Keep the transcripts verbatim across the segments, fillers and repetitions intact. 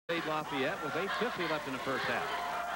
Lafayette with eight fifty left in the first half.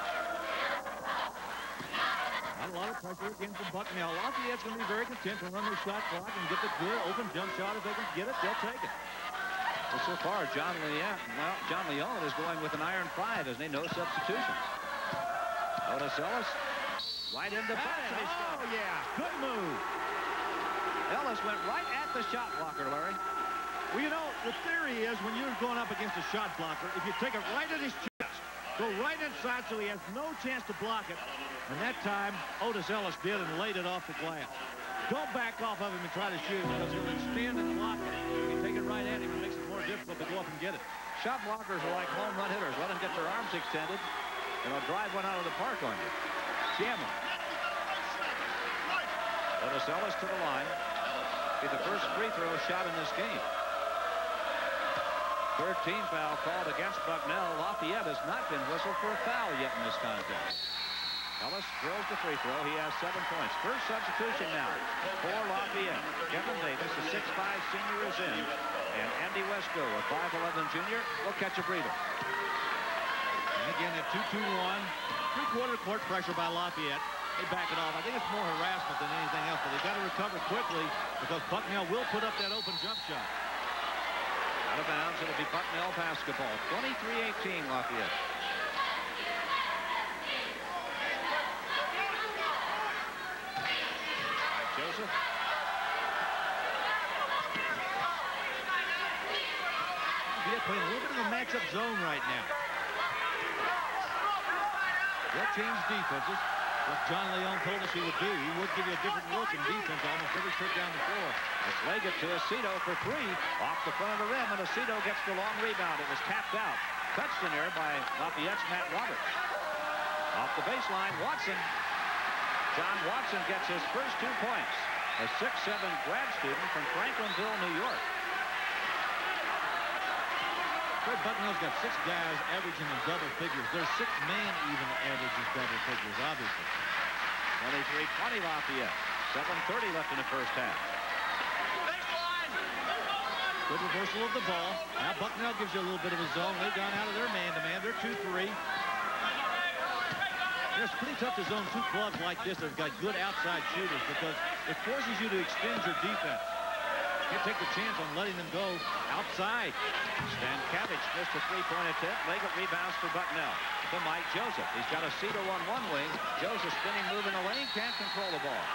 Not a lot of pressure again from Bucknell. Lafayette's going to be very content to run their shot clock and get the good open jump shot. If they can get it, they'll take it. Well, so far, John Leon, well, John Leon is going with an iron five, as they no substitutions. Otis Ellis, right into front. Oh, yeah, good move. Ellis went right at the shot blocker, Larry. Well, you know, the theory is when you're going up against a shot blocker, if you take it right at his chest, go right inside so he has no chance to block it. And that time, Otis Ellis did and laid it off the glass. Don't back off of him and try to shoot because he'll extend and block it. If you take it right at him, it makes it more difficult to go up and get it. Shot blockers are like home run hitters. Let them get their arms extended, and they'll drive one out of the park on you. Jam them. Otis Ellis to the line. Be the first free throw shot in this game. Third team foul called against Bucknell. Lafayette has not been whistled for a foul yet in this contest. Ellis drills the free throw. He has seven points. First substitution now for Lafayette. Kevin Davis, a six five senior, is in. And Andy Wesco, a five eleven junior, will catch a breather. And again, at two two one, three-quarter court pressure by Lafayette. They back it off. I think it's more harassment than anything else, but they've got to recover quickly because Bucknell will put up that open jump shot. Out of bounds, it'll be Bucknell basketball. twenty-three eighteen Lafayette. Mike Joseph. Lafayette playing a little bit of a matchup zone right now. They'll change defenses. What John Leon told us he would do. He would give you a different look in defense almost every trip down the floor. It's Leggett to Aceto for three. Off the front of the rim, and Aceto gets the long rebound. It was tapped out. Touched in there by Lafayette's Matt Roberts. Off the baseline, Watson. John Watson gets his first two points. A six seven grad student from Franklinville, New York. Fred Bucknell's got six guys averaging in double figures. Their six man even averages double figures, obviously. twenty-three twenty Lafayette. seven thirty left in the first half. Good reversal of the ball. Now Bucknell gives you a little bit of a zone. They've gone out of their man-to-man. They're two three. It's pretty tough to zone two clubs like this that have got good outside shooters because it forces you to extend your defense. You can't take the chance on letting them go outside. Stankavich missed a three-point attempt. Leggett rebounds for Bucknell. To Mike Joseph. He's got Aceto on one wing. Joseph spinning move in the lane. Can't control the ball.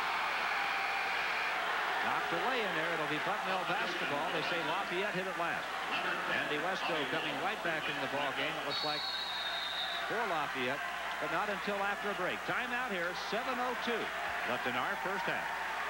Knocked away in there. It'll be Bucknell basketball. They say Lafayette hit it last. Andy Wesco coming right back into the ball game. It looks like for Lafayette, but not until after a break. Timeout here. seven oh two left in our first half.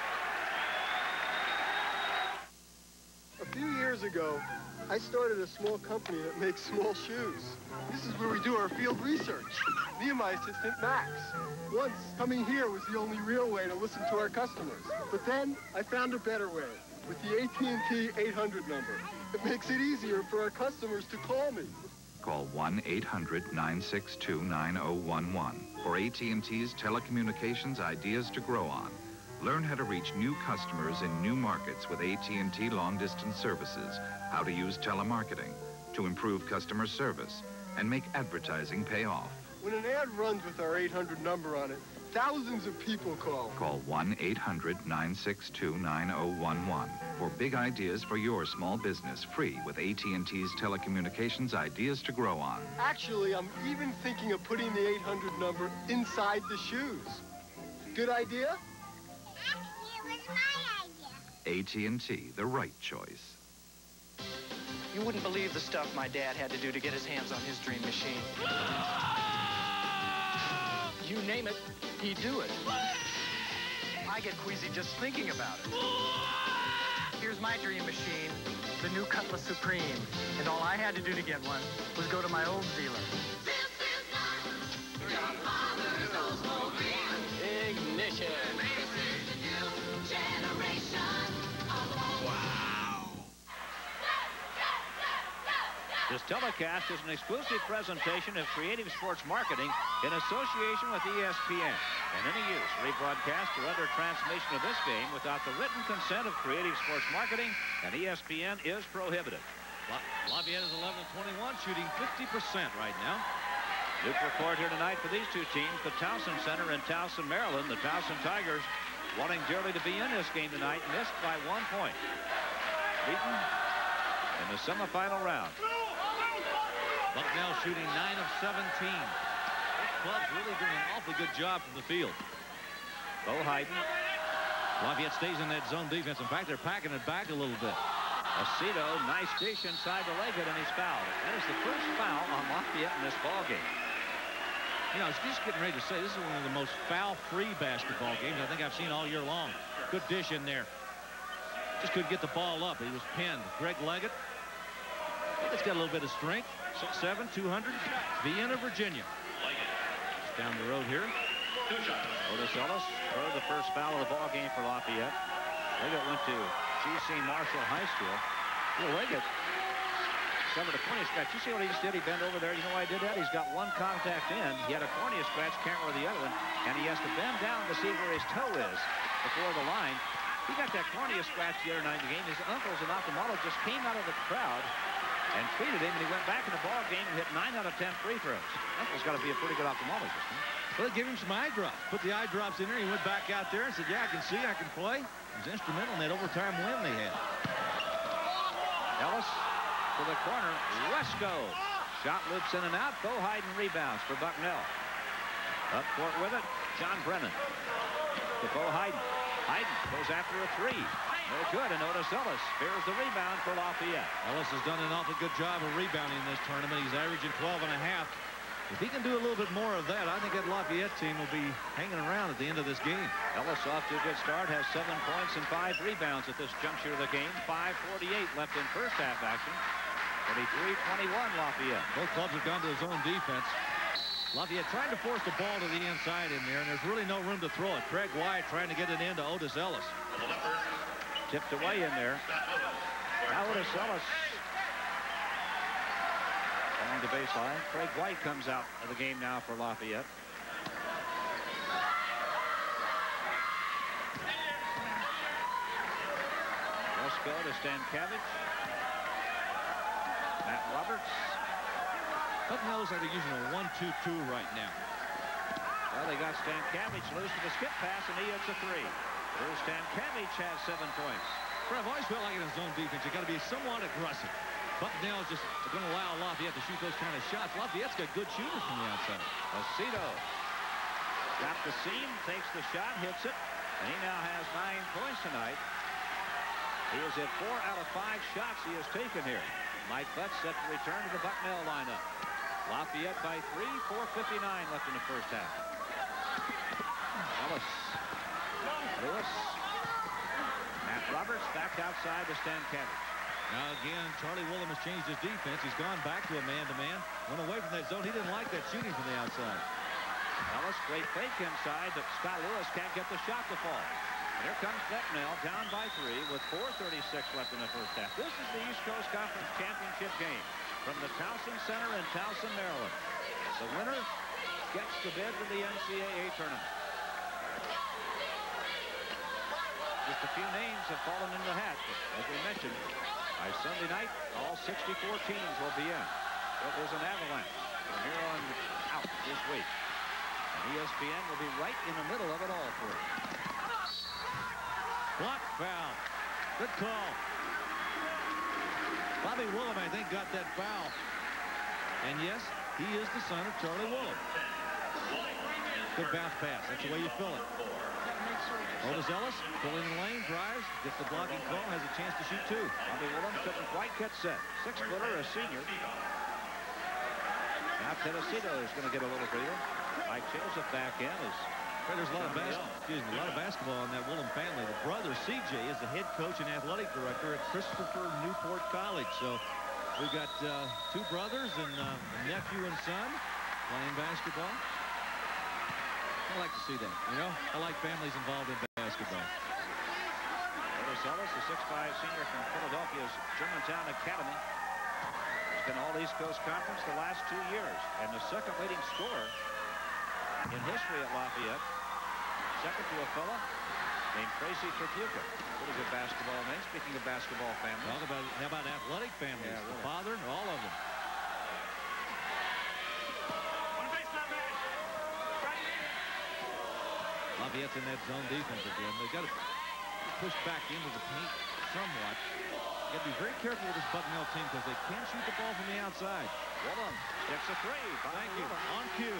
A few years ago, I started a small company that makes small shoes. This is where we do our field research. Me and my assistant, Max. Once, coming here was the only real way to listen to our customers. But then, I found a better way with the A T and T eight hundred number. It makes it easier for our customers to call me. Call one eight hundred nine six two nine oh one one for A T and T's telecommunications ideas to grow on. Learn how to reach new customers in new markets with A T and T long-distance services, how to use telemarketing to improve customer service, and make advertising pay off. When an ad runs with our eight hundred number on it, thousands of people call. Call one eight hundred nine six two nine oh one one for big ideas for your small business, free with A T and T's telecommunications ideas to grow on. Actually, I'm even thinking of putting the eight hundred number inside the shoes. Good idea? Actually, it was my idea. A T and T, the right choice. You wouldn't believe the stuff my dad had to do to get his hands on his dream machine. You name it, he'd do it. I get queasy just thinking about it. Here's my dream machine, the new Cutlass Supreme. And all I had to do to get one was go to my old dealer. Ignition. This telecast is an exclusive presentation of Creative Sports Marketing in association with E S P N. And any use, rebroadcast, or other transmission of this game without the written consent of Creative Sports Marketing and E S P N is prohibited. Lafayette is eleven and twenty-one, shooting fifty percent right now. Duke report here tonight for these two teams, the Towson Center in Towson, Maryland. The Towson Tigers wanting dearly to be in this game tonight, missed by one point. Beaten in the semifinal round. Bucknell shooting nine of seventeen. This club's really doing an awfully good job from the field. Bo Hayden. Lafayette stays in that zone defense. In fact, they're packing it back a little bit. Aceto, nice dish inside the leg, and he's fouled. That is the first foul on Lafayette in this ball game. You know, I was just getting ready to say this is one of the most foul-free basketball games I think I've seen all year long. Good dish in there. Just couldn't get the ball up. He was pinned. Greg Leggett. He's got a little bit of strength. six seven, two hundred. Vienna, Virginia. Just down the road here. Otis Ellis throw the first foul of the ball game for Lafayette. Leggett went to G C Marshall High School. Well, Leggett suffered a cornea scratch. You see what he just did? He bent over there. You know why he did that? He's got one contact in. He had a cornea scratch, can't wear the other one, and he has to bend down to see where his toe is before the line. He got that cornea scratch the other night in the game. His uncle's an ophthalmologist, came out of the crowd and treated him, and he went back in the ball game and hit nine out of ten free throws. Uncle's got to be a pretty good ophthalmologist. Huh? Well, they gave him some eye drops. Put the eye drops in there. He went back out there and said, yeah, I can see, I can play. He was instrumental in that overtime win they had. Ellis to the corner. Wesco. Shot loops in and out. Bo Hayden rebounds for Bucknell. Up court with it. John Brennan. To Bo Hayden. Hayden goes after a three. No good. And Otis Ellis spears the rebound for Lafayette. Ellis has done an awful good job of rebounding in this tournament. He's averaging twelve and a half. If he can do a little bit more of that, I think that Lafayette team will be hanging around at the end of this game. Ellis off to a good start, has seven points and five rebounds at this juncture of the game. five forty-eight left in first half action. thirty-three twenty-one Lafayette. Both clubs have gone to the zone defense. Lafayette trying to force the ball to the inside in there, and there's really no room to throw it. Craig Wyatt trying to get it into Otis Ellis. Tipped away in there. Now Otis Ellis along the baseline. Craig White comes out of the game now for Lafayette. Wesco to Stankiewicz. Matt Roberts. Bucknell looks like they're using a one two two right now. Well, they got Stankiewicz loose to the skip pass, and he hits a three. Here's Stankiewicz has seven points. But I've always felt like in a zone defense, you got to be somewhat aggressive. Bucknell is just going to allow Lafayette to shoot those kind of shots. Lafayette's got good shooters from the outside. Aceto got the seam, takes the shot, hits it, and he now has nine points tonight. He is at four out of five shots he has taken here. Mike Butts set to return to the Bucknell lineup. Lafayette by three, four fifty-nine left in the first half. Ellis. Lewis. Matt Roberts back outside to Stankiewicz. Now again, Charlie Willem has changed his defense. He's gone back to a man-to-man. Went away from that zone. He didn't like that shooting from the outside. Ellis, great fake inside, but Scott Lewis can't get the shot to fall. And here comes Bucknell down by three with four thirty-six left in the first half. This is the East Coast Conference Championship game from the Towson Center in Towson, Maryland. The winner gets the bid to the N C double A tournament. Just a few names have fallen into the hat, but as we mentioned, by Sunday night, all sixty-four teams will be in. It is an avalanche from here on out this week. And E S P N will be right in the middle of it all for you. Block foul. Good call. Bobby Willem, I think, got that foul. And yes, he is the son of Charlie Willem. Good bounce pass. That's the way you fill it. Otis Ellis, filling the lane, drives, gets the blocking call, has a chance to shoot two. Bobby Willem couldn't quite get set. Six-footer, a senior. Now Tennessee is going to get a little breather. Mike Joseph back in. Is there's a lot of basketball. Excuse me, a lot of basketball in that Willem family. The brother C J is the head coach and athletic director at Christopher Newport College. So we've got uh, two brothers and uh, a nephew and son playing basketball. I like to see that. You know, I like families involved in basketball. Otis Ellis, the six five senior from Philadelphia's Germantown Academy. He's been all East Coast Conference the last two years and the second leading scorer in history at Lafayette. second to a fella named Tracy Tripucka. Pretty good basketball name. Speaking of basketball families. Talk about, how about athletic families? Yeah, really. The father, all of them. Lafayette's in that zone defense again. They've got to push back into the paint somewhat. Got to be very careful with this Bucknell team because they can shoot the ball from the outside. Woolen gets a three. Thank you. On cue.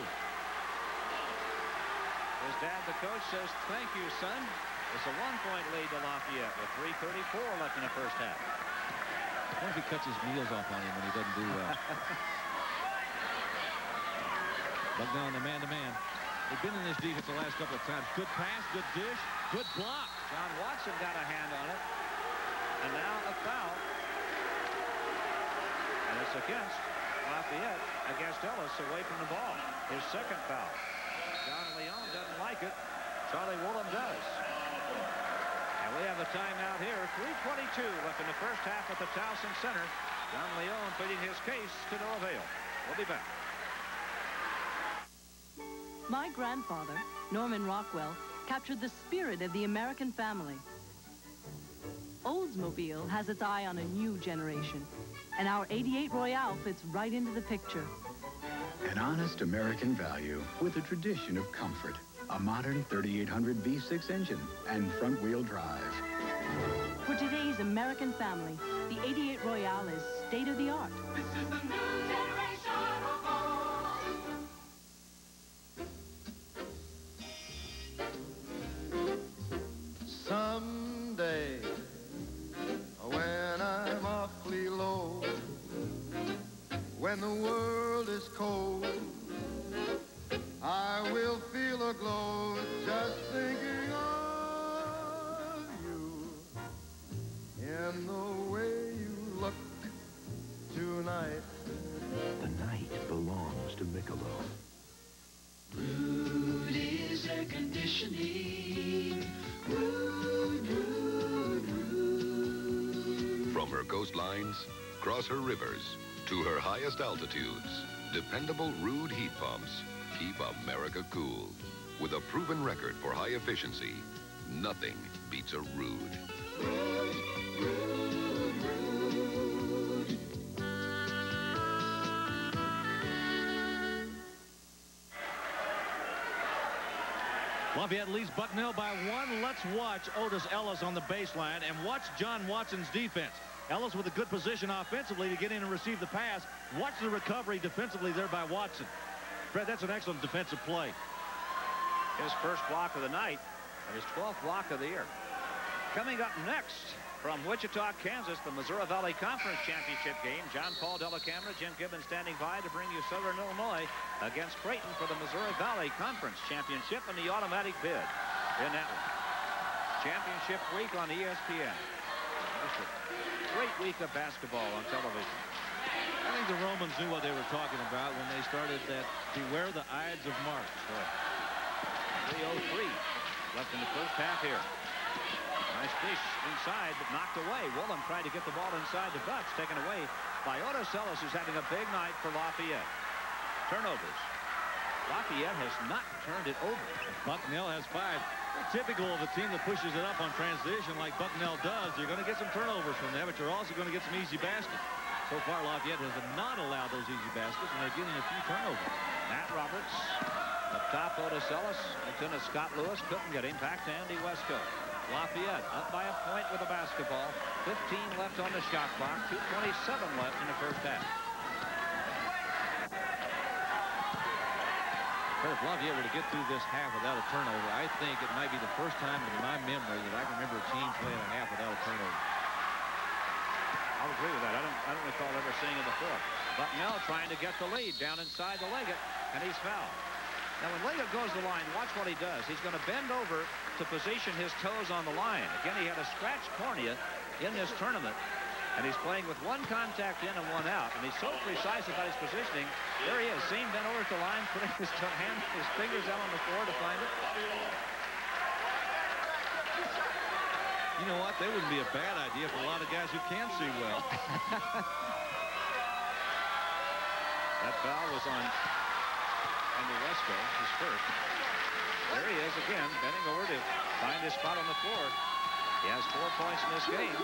His dad, the coach, says, thank you, son. It's a one-point lead to Lafayette with three thirty-four left in the first half. I wonder if he cuts his meals off on him when he doesn't do well. Bucknell in the man-to-man. They've been in this defense the last couple of times. Good pass, good dish, good block. John Watson got a hand on it. And now a foul. And it's against Lafayette, against Ellis, away from the ball. His second foul. John Leon doesn't like it. Charlie Woolen does. And we have a timeout here. three twenty-two left in the first half at the Towson Center. John Leon pleading his case to no avail. We'll be back. My grandfather, Norman Rockwell, captured the spirit of the American family. Oldsmobile has its eye on a new generation, and our eighty-eight Royale fits right into the picture. An honest American value with a tradition of comfort. A modern thirty-eight hundred V six engine and front-wheel drive. For today's American family, the eighty-eight Royale is state-of-the-art. This is the new generation of Someday, when I'm awfully low, when the world is cold, I will feel a glow just thinking of you in the way you look tonight. The night belongs to Michelob. Rudy's air conditioning. Rude, Rude, Rude. From her coastlines, across her rivers, to her highest altitudes, dependable Rude heat pumps keep America cool. With a proven record for high efficiency, nothing beats a Rude. Rude, Rude, Rude. Lafayette leads Bucknell by one. Let's watch Otis Ellis on the baseline and watch John Watson's defense. Ellis with a good position offensively to get in and receive the pass. Watch the recovery defensively there by Watson. Fred, that's an excellent defensive play. His first block of the night and his twelfth block of the year. Coming up next from Wichita, Kansas, the Missouri Valley Conference Championship game. John Paul Delacamera, Jim Gibbons standing by to bring you Southern Illinois against Creighton for the Missouri Valley Conference Championship and the automatic bid in that one. Championship week on E S P N. Just a great week of basketball on television. I think the Romans knew what they were talking about when they started that beware the Ides of March. three oh three left in the first half here. Nice dish inside, but knocked away. Woolen tried to get the ball inside the Bucks, taken away by Otis Ellis, who's having a big night for Lafayette. Turnovers. Lafayette has not turned it over. Bucknell has five. Typical of a team that pushes it up on transition like Bucknell does. You're going to get some turnovers from there, but you're also going to get some easy baskets. So far, Lafayette has not allowed those easy baskets, and they're getting a few turnovers. Matt Roberts, up top, Otis Ellis. Lieutenant Scott Lewis couldn't get him. Back to Andy Wesco. Lafayette up by a point with the basketball. fifteen left on the shot clock. two twenty-seven left in the first half. If Lafayette were to get through this half without a turnover, I think it might be the first time in my memory that I can remember a team playing a half without a turnover. I'll agree with that. I don't, I don't recall ever seeing it before. Bucknell trying to get the lead down inside the Leggett, and he's fouled. Now, when Leggett goes to the line, watch what he does. He's going to bend over to position his toes on the line. Again, he had a scratched cornea in this tournament, and he's playing with one contact in and one out, and he's so precise about his positioning. There he is, seen bent over to the line, putting his hand, his fingers out on the floor to find it. You know what? That wouldn't be a bad idea for a lot of guys who can see well. That foul was on Andy Wesco, his first. There he is again, bending over to find his spot on the floor. He has four points in this game.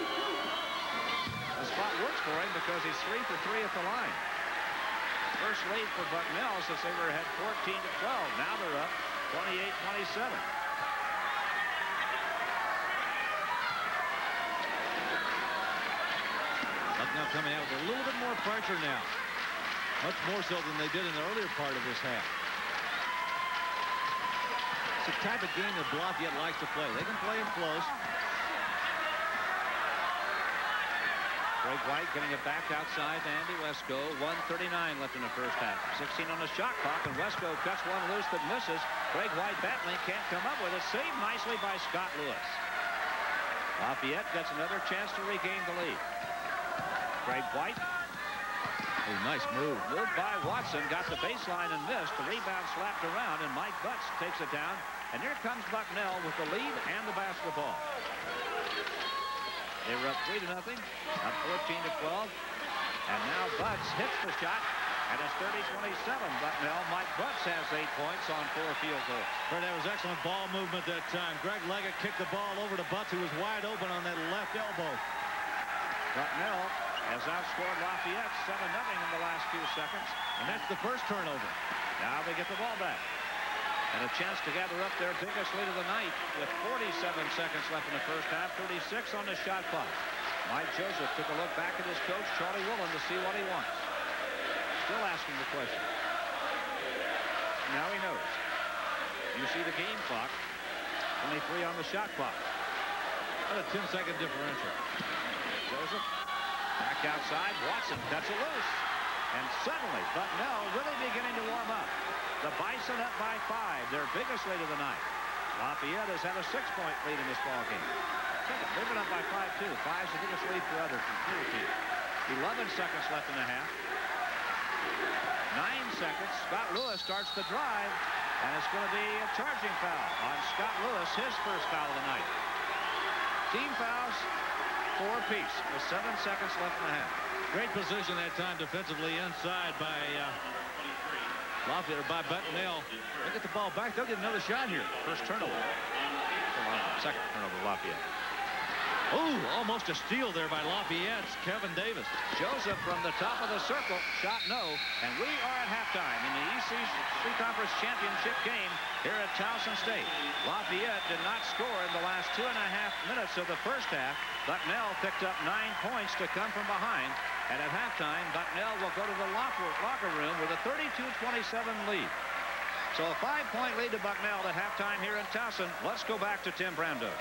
The spot works for him because he's three for three at the line. First lead for Bucknell since they were ahead fourteen to twelve. Now they're up twenty-eight twenty-seven. Bucknell coming out with a little bit more pressure now. Much more so than they did in the earlier part of this half. It's the type of game that Lafayette likes to play. They can play them close. Greg White getting it back outside to Andy Wesco. one thirty-nine left in the first half. sixteen on the shot clock, and Wesco cuts one loose that misses. Greg White battling, can't come up with it. Saved nicely by Scott Lewis. Lafayette gets another chance to regain the lead. Greg White. Oh, nice move. Moved by Watson, got the baseline and missed. The rebound slapped around, and Mike Butts takes it down. And here comes Bucknell with the lead and the basketball. They were up three to nothing, up fourteen to twelve. And now Butts hits the shot, and it's thirty twenty-seven. Bucknell. Mike Butts has eight points on four field goals. Fred, that was excellent ball movement that time. Greg Leggett kicked the ball over to Butts, who was wide open on that left elbow. Bucknell has outscored Lafayette seven nothing in the last few seconds. And that's the first turnover. Now they get the ball back. And a chance to gather up their biggest lead of the night with forty-seven seconds left in the first half, thirty-six on the shot clock. Mike Joseph took a look back at his coach, Charlie Woolen, to see what he wants. Still asking the question. Now he knows. You see the game clock. twenty-three on the shot clock. What a ten second differential. Joseph back outside. Watson cuts it loose. And suddenly, Bucknell really beginning to warm up. The Bison up by five, their biggest lead of the night. Lafayette has had a six-point lead in this ball game. They've been up by five, too. Five's the biggest lead for others from either team. eleven seconds left in the half. Nine seconds. Scott Lewis starts the drive, and it's going to be a charging foul on Scott Lewis, his first foul of the night. Team fouls, four apiece, with seven seconds left in the half. Great position that time defensively inside by uh, Lafayette, or by Bucknell. They get the ball back. They'll get another shot here. First turnover. Second turnover, Lafayette. Oh, almost a steal there by Lafayette's Kevin Davis. Joseph from the top of the circle. Shot no. And we are at halftime in the E C C Conference Championship game here at Towson State. Lafayette did not score in the last two and a half minutes of the first half. Bucknell picked up nine points to come from behind. And at halftime, Bucknell will go to the locker, locker room with a thirty-two twenty-seven lead. So a five-point lead to Bucknell at halftime here in Towson. Let's go back to Tim Brando.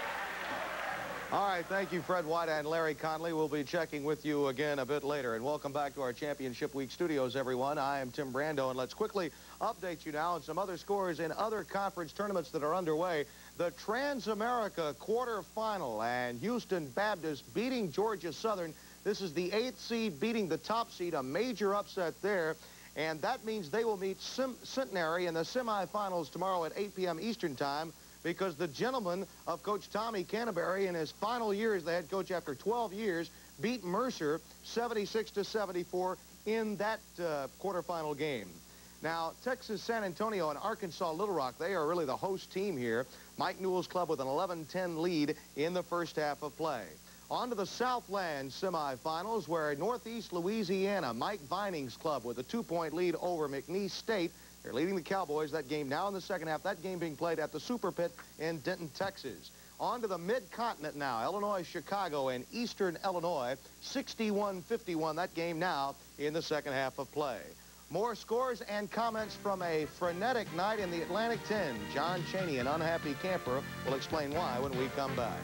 All right, thank you, Fred White and Larry Conley. We'll be checking with you again a bit later. And welcome back to our Championship Week studios, everyone. I am Tim Brando, and let's quickly update you now on some other scores in other conference tournaments that are underway. The Transamerica quarterfinal, and Houston Baptist beating Georgia Southern. This is the eighth seed beating the top seed, a major upset there. And that means they will meet Sim Centenary in the semifinals tomorrow at eight p m Eastern time, because the gentleman of Coach Tommy Canterbury in his final year as the head coach after twelve years beat Mercer seventy-six to seventy-four in that uh, quarterfinal game. Now, Texas San Antonio and Arkansas Little Rock, they are really the host team here. Mike Newell's club with an eleven ten lead in the first half of play. On to the Southland semifinals, where Northeast Louisiana, Mike Vining's club with a two-point lead over McNeese State. They're leading the Cowboys. That game now in the second half. That game being played at the Super Pit in Denton, Texas. On to the Mid-Continent now. Illinois, Chicago, and Eastern Illinois. sixty-one fifty-one. That game now in the second half of play. More scores and comments from a frenetic night in the Atlantic ten. John Chaney, an unhappy camper, will explain why when we come back.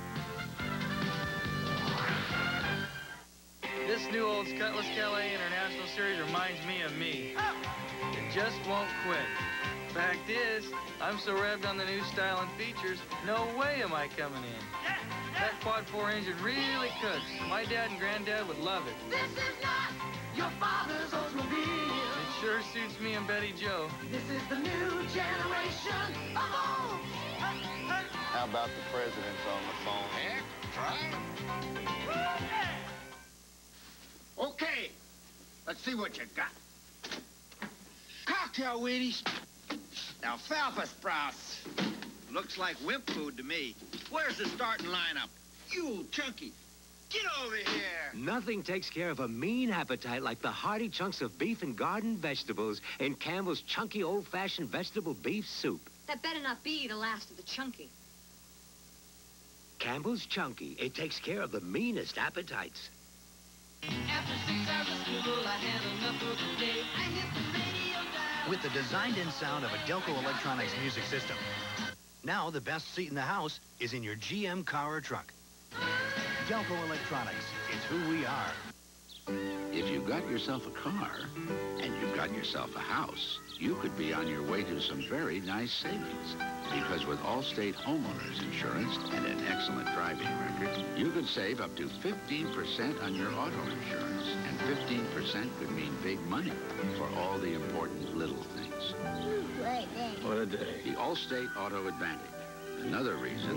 This new Olds Cutlass Calais International Series reminds me of me. It just won't quit. Fact is, I'm so revved on the new style and features, no way am I coming in. That quad four engine really cooks. My dad and granddad would love it. This is not your father's Oldsmobile. It sure suits me and Betty Joe. This is the new generation of Olds. How about the president's on the phone? Yeah, try. Okay, let's see what you got. Cock Cocktail weenies? Alfalfa sprouts. Looks like wimp food to me. Where's the starting lineup? You, Chunky, get over here. Nothing takes care of a mean appetite like the hearty chunks of beef and garden vegetables in Campbell's Chunky old-fashioned vegetable beef soup. That better not be the last of the Chunky. Campbell's Chunky. It takes care of the meanest appetites. After six hours of school, I had enough for the day. I hit the radio dial. With the designed-in sound of a Delco Electronics music system. Now the best seat in the house is in your G M car or truck. Delco Electronics, it's who we are. If you've got yourself a car and you've got yourself a house, you could be on your way to some very nice savings. Because with Allstate Homeowners Insurance and an excellent driving record, you could save up to fifteen percent on your auto insurance. And fifteen percent could mean big money for all the important little things. What a day. The Allstate Auto Advantage. Another reason.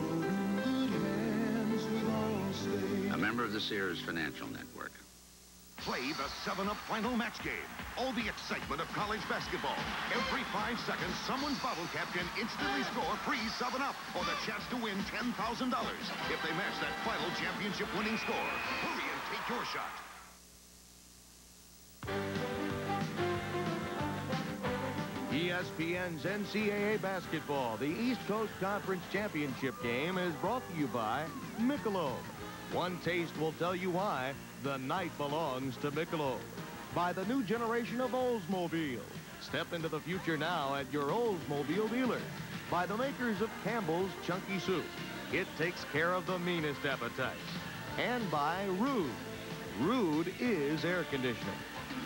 A member of the Sears Financial Network. Play the seven up final match game. All the excitement of college basketball. Every five seconds, someone's bottle cap can instantly score free seven up or the chance to win ten thousand dollars if they match that final championship winning score. Hurry and take your shot. E S P N's N C double A basketball, the East Coast Conference Championship game, is brought to you by Michelob. One taste will tell you why the night belongs to Michelob. By the new generation of Oldsmobile. Step into the future now at your Oldsmobile dealer. By the makers of Campbell's Chunky Soup. It takes care of the meanest appetites. And by Rude. Rude is air conditioning.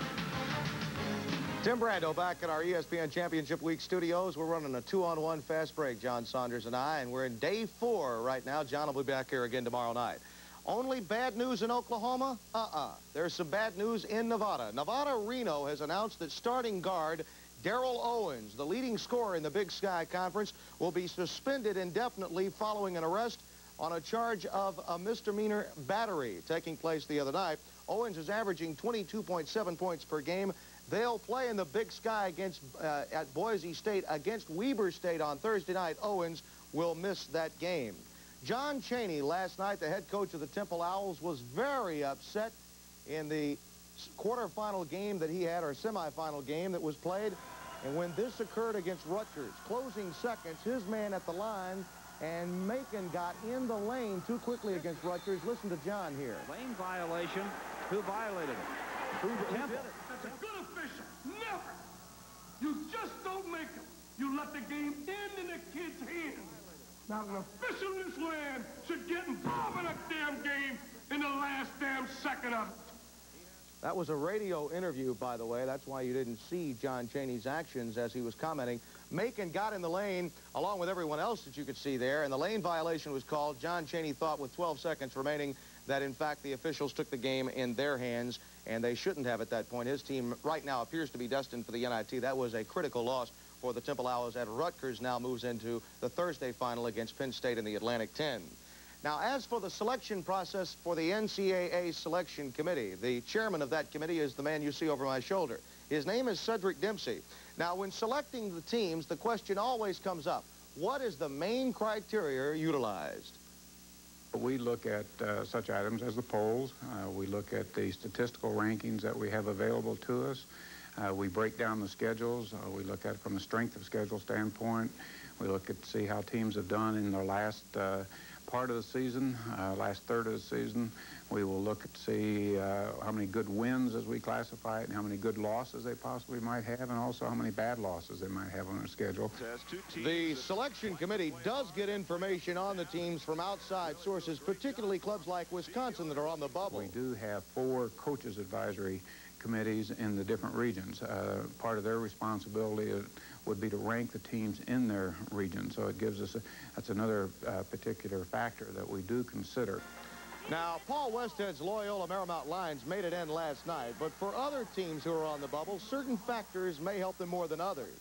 Tim Brando back at our E S P N Championship Week studios. We're running a two-on-one fast break, John Saunders and I, and we're in day four right now. John will be back here again tomorrow night. Only bad news in Oklahoma? Uh-uh. There's some bad news in Nevada. Nevada Reno has announced that starting guard Darrell Owens, the leading scorer in the Big Sky Conference, will be suspended indefinitely following an arrest on a charge of a misdemeanor battery taking place the other night. Owens is averaging twenty-two point seven points per game. They'll play in the Big Sky against uh, at Boise State against Weber State on Thursday night. Owens will miss that game. John Chaney, last night, the head coach of the Temple Owls, was very upset in the quarterfinal game that he had, or semifinal game that was played. And when this occurred against Rutgers, closing seconds, his man at the line, and Macon got in the lane too quickly against Rutgers. Listen to John here. Lane violation. Who violated it? Who, Who Temple. Did it? That's a good official. Never. You just don't make them. You let the game end in the kid's hands. Not an official in this land should get involved in a damn game in the last damn second of it. That was a radio interview, by the way. That's why you didn't see John Chaney's actions as he was commenting. Macon got in the lane, along with everyone else that you could see there, and the lane violation was called. John Chaney thought with twelve seconds remaining that, in fact, the officials took the game in their hands, and they shouldn't have at that point. His team right now appears to be destined for the N I T. That was a critical loss for the Temple Owls, as Rutgers now moves into the Thursday final against Penn State in the Atlantic ten. Now, as for the selection process for the N C double A Selection Committee, the chairman of that committee is the man you see over my shoulder. His name is Cedric Dempsey. Now, when selecting the teams, the question always comes up, what is the main criteria utilized? We look at uh, such items as the polls. Uh, we look at the statistical rankings that we have available to us. Uh, we break down the schedules. Uh, we look at it from a strength of schedule standpoint. We look at to see how teams have done in their last uh, part of the season, uh, last third of the season. We will look at see uh, how many good wins, as we classify it, and how many good losses they possibly might have, and also how many bad losses they might have on their schedule. The selection committee does get information on the teams from outside sources, particularly clubs like Wisconsin that are on the bubble. We do have four coaches advisory committees in the different regions. Uh, part of their responsibility is, would be to rank the teams in their region. So it gives us, a, that's another uh, particular factor that we do consider. Now, Paul Westhead's Loyola Marymount Lions made it in last night, but for other teams who are on the bubble, certain factors may help them more than others.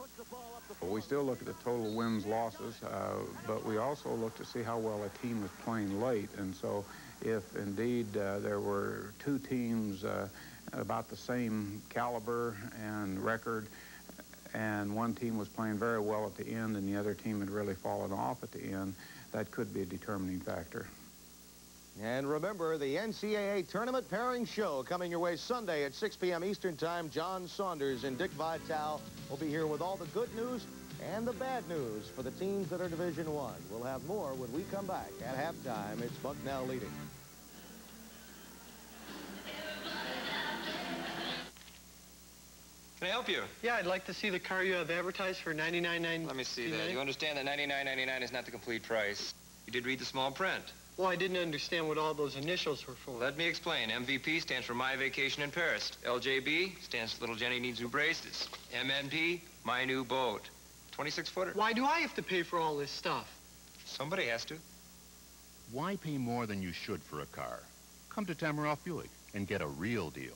Well, we still look at the total wins, losses, uh, but we also look to see how well a team is playing late. And so if indeed uh, there were two teams uh, about the same caliber and record, and one team was playing very well at the end and the other team had really fallen off at the end, that could be a determining factor. And remember, the N C double A Tournament Pairing Show coming your way Sunday at six p m Eastern Time. John Saunders and Dick Vitale will be here with all the good news and the bad news for the teams that are Division One. We'll have more when we come back. At halftime, it's Bucknell leading. Can I help you? Yeah, I'd like to see the car you have advertised for ninety-nine ninety-nine. Let me see that. You understand that ninety-nine ninety-nine is not the complete price. You did read the small print. Well, I didn't understand what all those initials were for. Let me explain. M V P stands for My Vacation in Paris. L J B stands for Little Jenny Needs New Braces. M N P, My New Boat. twenty-six footer. Why do I have to pay for all this stuff? Somebody has to. Why pay more than you should for a car? Come to Tamaroff Buick and get a real deal.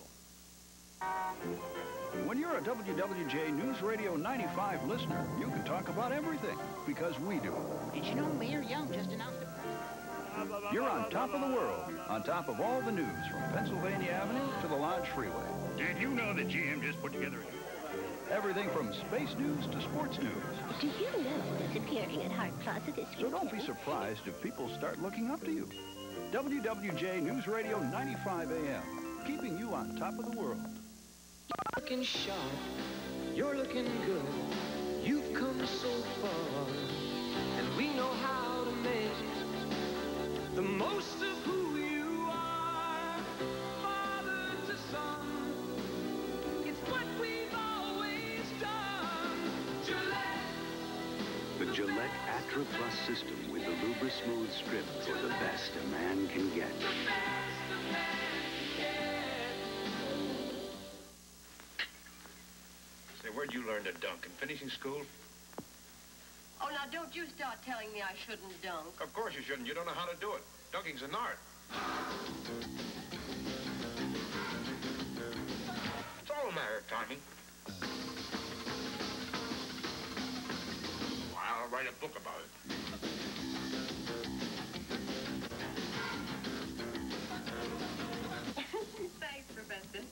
When you're a W W J News Radio ninety-five listener, you can talk about everything, because we do. Did you know Mayor Young just announced a... You're on top of the world, on top of all the news from Pennsylvania Avenue to the Lodge Freeway. Did you know that G M just put together everything from space news to sports news? Do you know that's appearing at Hart Plaza this weekend? So don't be surprised if people start looking up to you. W W J News Radio ninety-five A M, keeping you on top of the world. You're looking sharp, you're looking good, you've come so far, and we know how to make the most of who you are, father to son, it's what we've always done. Gillette. The Gillette Atra Plus system with the Lubra Smooth strip for the best a man can get. Where'd you learn to dunk? In finishing school? Oh, now don't you start telling me I shouldn't dunk. Of course you shouldn't. You don't know how to do it. Dunking's an art. It's all a matter of timing. I'll write a book about it. Thanks, Professor.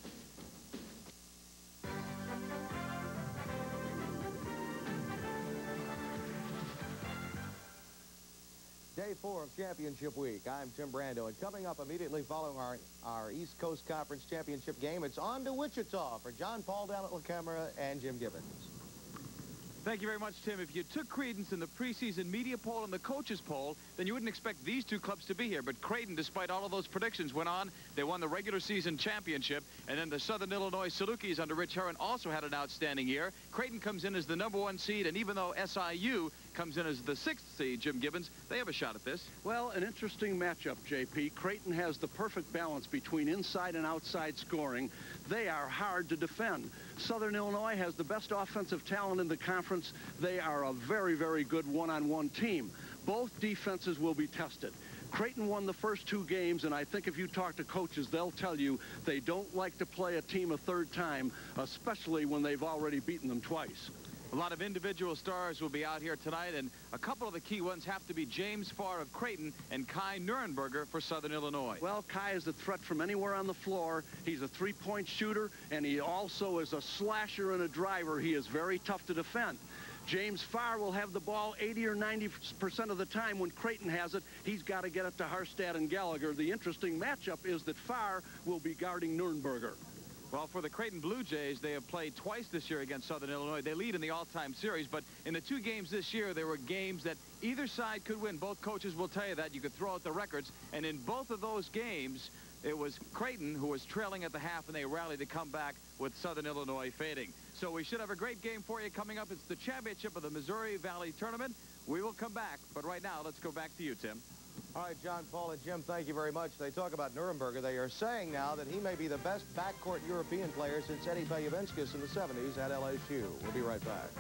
Day four of Championship Week. I'm Tim Brando, and coming up immediately following our, our East Coast Conference Championship game, it's on to Wichita for John Paul down at La Camera and Jim Gibbons. Thank you very much, Tim. If you took credence in the preseason media poll and the coaches poll, then you wouldn't expect these two clubs to be here. But Creighton, despite all of those predictions, went on. They won the regular season championship. And then the Southern Illinois Salukis under Rich Herron also had an outstanding year. Creighton comes in as the number one seed, and even though S I U comes in as the sixth seed, Jim Gibbons, they have a shot at this. Well, an interesting matchup, J P. Creighton has the perfect balance between inside and outside scoring. They are hard to defend. Southern Illinois has the best offensive talent in the conference. They are a very, very good one-on-one team. Both defenses will be tested. Creighton won the first two games, and I think if you talk to coaches, they'll tell you they don't like to play a team a third time, especially when they've already beaten them twice. A lot of individual stars will be out here tonight, and a couple of the key ones have to be James Farr of Creighton and Kai Nurenberger for Southern Illinois. Well, Kai is a threat from anywhere on the floor. He's a three-point shooter, and he also is a slasher and a driver. He is very tough to defend. James Farr will have the ball eighty or ninety percent of the time. When Creighton has it, he's got to get it to Harstad and Gallagher. The interesting matchup is that Farr will be guarding Nurenberger. Well, for the Creighton Blue Jays, they have played twice this year against Southern Illinois. They lead in the all-time series, but in the two games this year, there were games that either side could win. Both coaches will tell you that. You could throw out the records. And in both of those games, it was Creighton who was trailing at the half, and they rallied to come back with Southern Illinois fading. So we should have a great game for you coming up. It's the championship of the Missouri Valley Tournament. We will come back, but right now, let's go back to you, Tim. All right, John, Paul, and Jim, thank you very much. They talk about Nurenberger. They are saying now that he may be the best backcourt European player since Eddie Peljevinskis in the seventies at L S U. We'll be right back.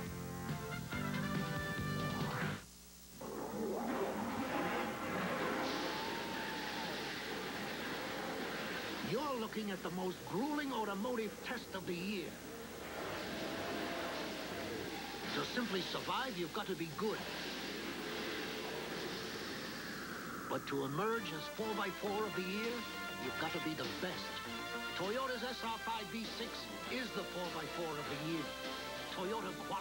You're looking at the most grueling automotive test of the year. To simply survive, you've got to be good. But to emerge as four by four of the year, you've got to be the best. Toyota's S R five V six is the four by four of the year. Toyota quality.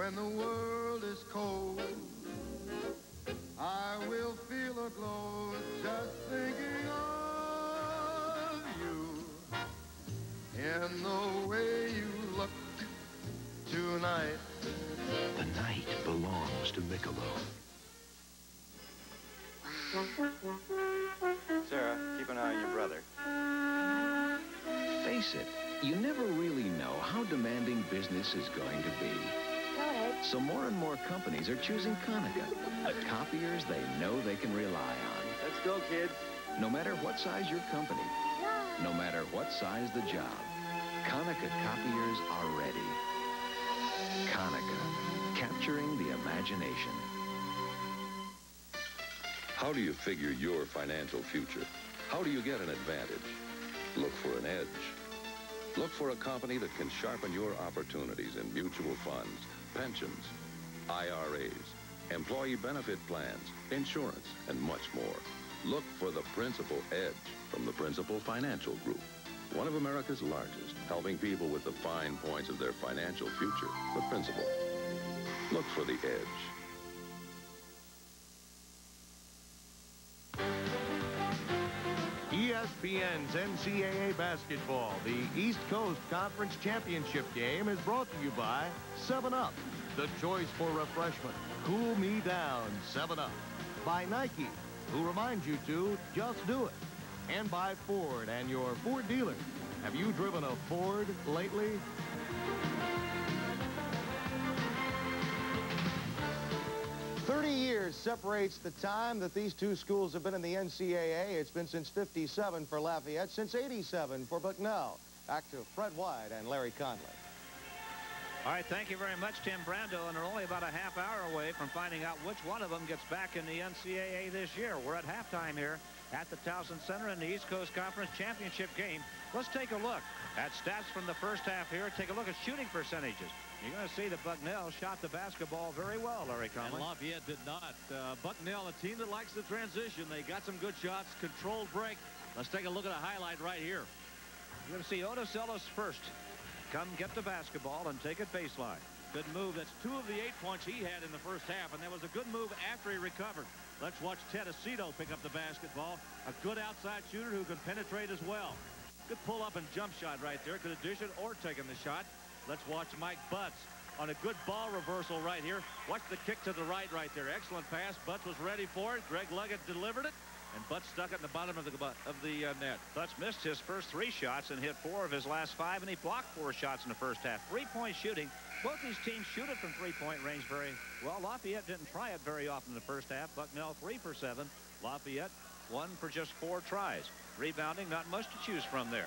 when the world is cold. I will feel a glow just thinking of you in the way you look tonight. The night belongs to Michelob. Sarah, keep an eye on your brother. Face it, you never really know how demanding business is going to be. So more and more companies are choosing Konica, the copiers they know they can rely on. Let's go, kids. No matter what size your company, no matter what size the job, Konica copiers are ready. Konica, capturing the imagination. How do you figure your financial future? How do you get an advantage? Look for an edge. Look for a company that can sharpen your opportunities in mutual funds, pensions, I R As, employee benefit plans, insurance, and much more. Look for the Principal Edge from the Principal Financial Group, one of America's largest, helping people with the fine points of their financial future. The Principal. Look for the edge. E S P N's N C double A basketball, the East Coast Conference Championship game, is brought to you by seven up, the choice for refreshment. Cool me down, seven up. By Nike, who reminds you to just do it. And by Ford and your Ford dealer. Have you driven a Ford lately? thirty years separates the time that these two schools have been in the N C double A. It's been since fifty-seven for Lafayette, since eighty-seven for Bucknell. Back to Fred White and Larry Conley. All right, thank you very much, Tim Brando. And they're only about a half hour away from finding out which one of them gets back in the N C double A this year. We're at halftime here at the Towson Center in the East Coast Conference Championship game. Let's take a look at stats from the first half here. Take a look at shooting percentages. You're going to see that Bucknell shot the basketball very well, Larry Conley. And Lafayette did not. Uh, Bucknell, a team that likes the transition. They got some good shots, controlled break. Let's take a look at a highlight right here. You're going to see Otis Ellis first. Come get the basketball and take it baseline. Good move. That's two of the eight points he had in the first half, and that was a good move after he recovered. Let's watch Ted Aceto pick up the basketball. A good outside shooter who can penetrate as well. Good pull-up and jump shot right there. Could have dished it or taken the shot. Let's watch Mike Butts on a good ball reversal right here. Watch the kick to the right right there. Excellent pass. Butts was ready for it. Greg Leggett delivered it, and Butts stuck it in the bottom of the of the uh, net. Butts missed his first three shots and hit four of his last five, and he blocked four shots in the first half. Three-point shooting. Both these teams shoot it from three-point range very well. Lafayette didn't try it very often in the first half. Bucknell three for seven. Lafayette one for just four tries. Rebounding, not much to choose from there.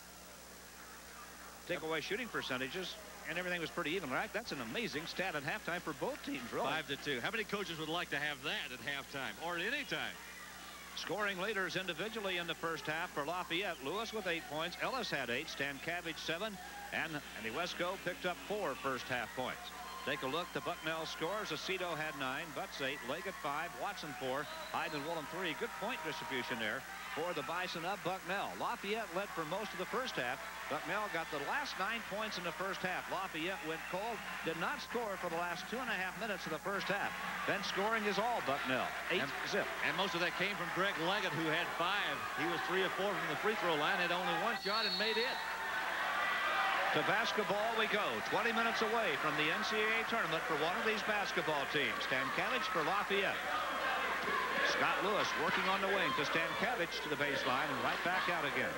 Take away shooting percentages, and everything was pretty even, right? That's an amazing stat at halftime for both teams, really. Five to two. How many coaches would like to have that at halftime or at any time? Scoring leaders individually in the first half for Lafayette. Lewis with eight points. Ellis had eight. Stankavich seven. And Andy Wesco picked up four first half points. Take a look. The Bucknell scores. Aceto had nine. Butts eight. Leggett five. Watson four. Hyde and Woolen three. Good point distribution there for the Bison of Bucknell. Lafayette led for most of the first half. Bucknell got the last nine points in the first half. Lafayette went cold. Did not score for the last two and a half minutes of the first half. Then scoring is all Bucknell. Eight and, zip. And most of that came from Greg Leggett, who had five. He was three or four from the free throw line, had only one shot and made it. To basketball we go. twenty minutes away from the N C double A tournament for one of these basketball teams. Stankavich for Lafayette. Scott Lewis working on the wing to Stankavich to the baseline and right back out again.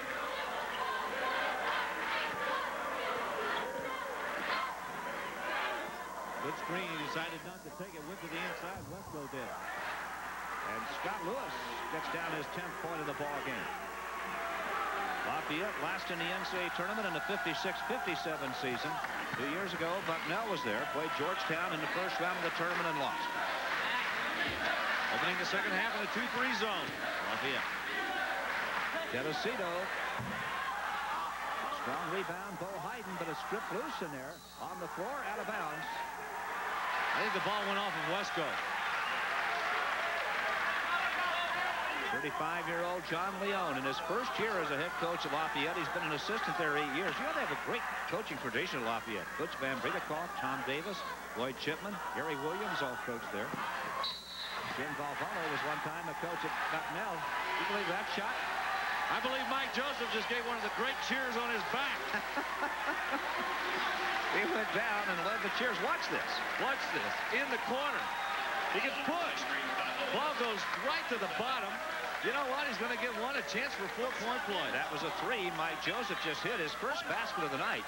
Good screen. He decided not to take it. Went to the inside. Wesco did. And Scott Lewis gets down his tenth point of the ball game. Lafayette last in the N C double A tournament in the fifty-six fifty-seven season. Two years ago, Bucknell was there, played Georgetown in the first round of the tournament and lost. Opening the second half in a two three zone. Lafayette. Ted Aceto. Strong rebound, Bo Hayden, but it's stripped loose in there. On the floor, out of bounds. I think the ball went off of Wesco. thirty-five-year-old John Leone in his first year as a head coach at Lafayette. He's been an assistant there eight years. You know, they have a great coaching tradition at Lafayette. Butch Van Brederkoff, Tom Davis, Lloyd Chipman, Gary Williams all coached there. Jim Valvano was one time the coach at Bucknell. You believe that shot? I believe Mike Joseph just gave one of the great cheers on his back. He went down and led the cheers. Watch this. Watch this. In the corner. He gets pushed. Ball goes right to the bottom. You know what? He's going to give one a chance for four-point play. That was a three. Mike Joseph just hit his first basket of the night.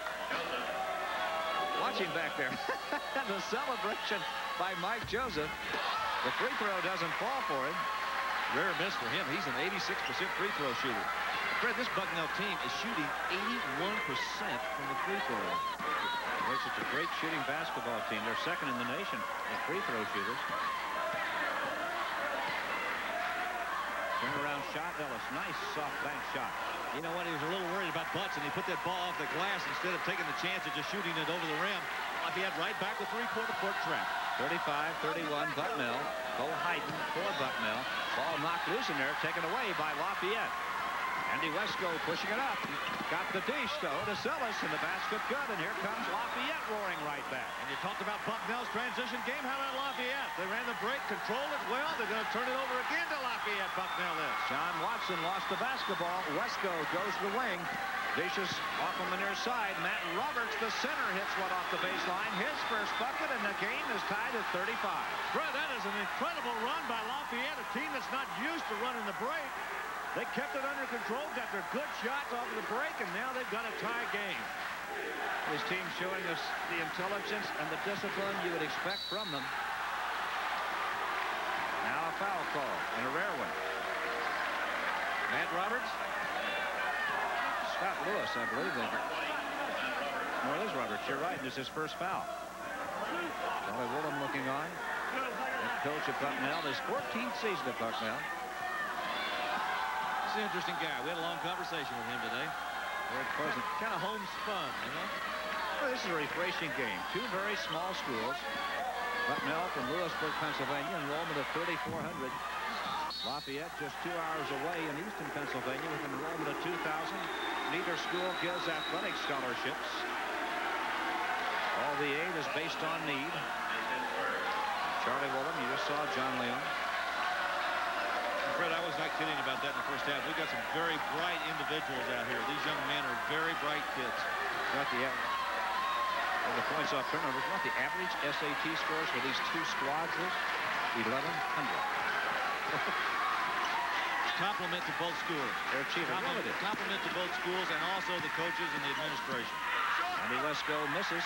Watch him back there. The celebration by Mike Joseph. The free throw doesn't fall for him. Rare miss for him. He's an eighty-six percent free throw shooter. Fred, this Bucknell team is shooting eighty-one percent from the free throw line. It's such a great shooting basketball team. They're second in the nation in free throw shooters. Turnaround shot, Ellis. Nice soft bank shot. You know what? He was a little worried about Butts, and he put that ball off the glass instead of taking the chance of just shooting it over the rim. Lafayette right back with three-quarter court trap. thirty-five thirty-one Bucknell. Cole Hayden for Bucknell. Ball knocked loose in there, taken away by Lafayette. Andy Wesco pushing it up. Got the dish to Otis Ellis, and the basket good. And here comes Lafayette roaring right back. And you talked about Bucknell's transition game. How about Lafayette? They ran the break, controlled it well. They're going to turn it over again to Lafayette. Bucknell is. John Watson lost the basketball. Wesco goes to the wing. Dishes off on the near side. Matt Roberts, the center, hits one off the baseline. His first bucket, and the game is tied at thirty-five. Fred, that is an incredible run by Lafayette, a team that's not used to running the break. They kept it under control, got their good shots off of the break, and now they've got a tie game. His team showing us the intelligence and the discipline you would expect from them. Now a foul call, and a rare one. Matt Roberts. Scott Lewis, I believe. That. No, it is Roberts. You're right. This is his first foul. Charlie Woolham looking on. Head coach at Bucknell. His fourteenth season at Bucknell. He's an interesting guy. We had a long conversation with him today. Very pleasant. Kind of homespun, you know? Well, this is a refreshing game. Two very small schools. Bucknell from Lewisburg, Pennsylvania. Enrollment of thirty-four hundred. Lafayette just two hours away in Easton, Pennsylvania with an enrollment of two thousand. Neither school gives athletic scholarships. All the aid is based on need. Charlie Woolham, you just saw John Leone. Fred, I was not kidding about that in the first half. We've got some very bright individuals out here. These young men are very bright kids. Got the, well, the points off turnovers. What the average S A T scores for these two squads is? eleven hundred. Compliment to both schools. They're achieving. Compliment, compliment to both schools and also the coaches and the administration. Andy Wesco misses.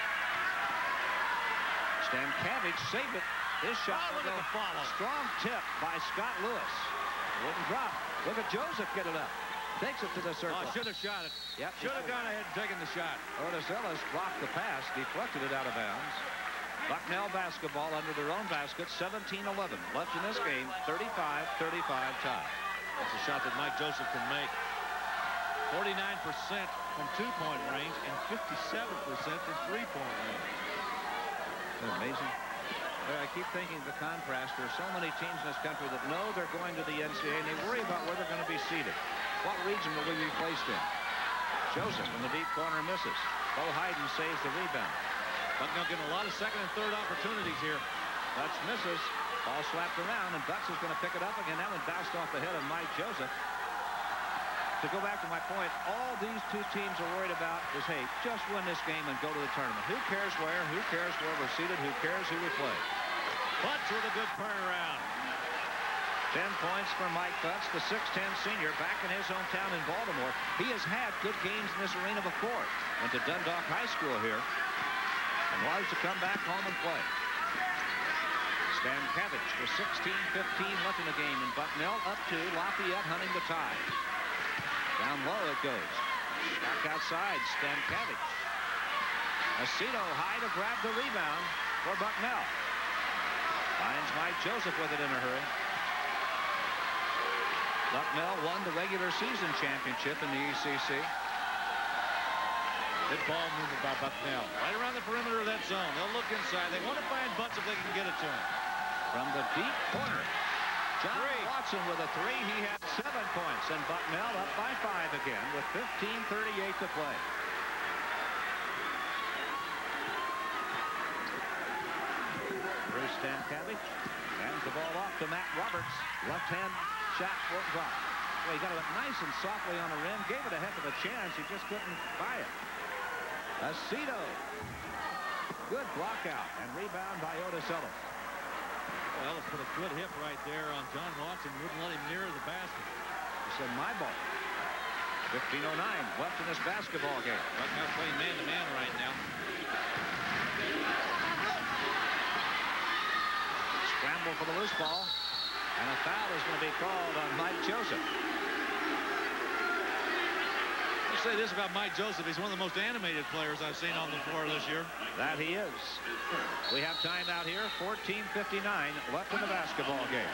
Stankavich saved it. His shot oh, look at the follow. Strong tip by Scott Lewis. Wouldn't drop. Look at Joseph get it up. Takes it to the circle. Oh, should have shot it. Yep. Should have gone ahead and taken the shot. Otis Ellis blocked the pass, deflected it out of bounds. Bucknell basketball under their own basket, seventeen eleven. Left in this game, thirty-five thirty-five tie. That's a shot that Mike Joseph can make. forty-nine percent from two-point range and fifty-seven percent from three-point range. Isn't that amazing? Well, I keep thinking the contrast. There are so many teams in this country that know they're going to the N C A A, and they worry about where they're going to be seated. What region will we be placed in? Joseph in the deep corner misses. Bo Hayden saves the rebound. Bucknell getting a lot of second and third opportunities here. Butts misses. Ball slapped around, and Butts is going to pick it up again. That one bounced off the head of Mike Joseph. To go back to my point, all these two teams are worried about is, hey, just win this game and go to the tournament. Who cares where? Who cares where we're seated? Who cares who we play? Butts with a good turnaround. Ten points for Mike Butts, the six ten senior, back in his hometown in Baltimore. He has had good games in this arena before. Went to Dundalk High School here and was to come back home and play. Stankavich with sixteen fifteen left in the game, and Bucknell up to Lafayette hunting the tie. Down low it goes. Back outside, Stankavich. Aceto high to grab the rebound for Bucknell. Finds Mike Joseph with it in a hurry. Bucknell won the regular season championship in the E C C. Good ball movement by Bucknell. Right around the perimeter of that zone. They'll look inside. They want to find Butts if they can get it to him. From the deep corner. John Watson with a three. He had seven points. And Bucknell up by five again with fifteen thirty-eight to play. Bruce Stankevich hands the ball off to Matt Roberts. Left hand shot won't drop. Well, he got it nice and softly on the rim. Gave it a heck of a chance. He just couldn't buy it. Aceto. Good block out and rebound by Otis Ellis. Well, Ellis put a good hit right there on John Watson. Wouldn't let him near the basket. He said, my ball. fifteen oh nine left in this basketball game. Bucknell playing man-to-man right now. Scramble for the loose ball. And a foul is going to be called on Mike Joseph. I'll say this about Mike Joseph. He's one of the most animated players I've seen on the floor this year. That he is. We have time out here. fourteen fifty-nine left in the basketball game.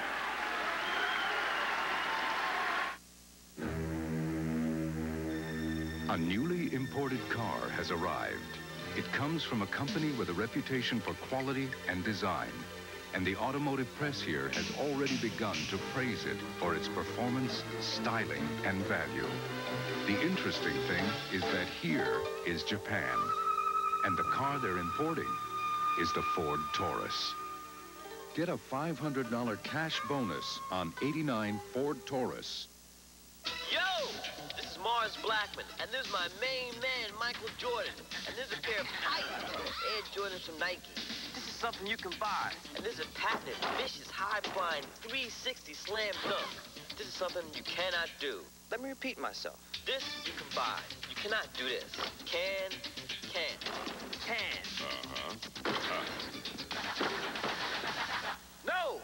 A newly imported car has arrived. It comes from a company with a reputation for quality and design. And the automotive press here has already begun to praise it for its performance, styling, and value. The interesting thing is that here is Japan. And the car they're importing is the Ford Taurus. Get a five hundred dollar cash bonus on eighty-nine Ford Taurus. Yo! This is Mars Blackman, and this is my main man, Michael Jordan. And this is a pair of tights, Air Jordans from Nike. This is something you can buy. And this is a patented, vicious, high-flying, three sixty slam dunk. This is something you cannot do. Let me repeat myself. This you can buy. You cannot do this. Can, can, can. Uh-huh. Uh. No!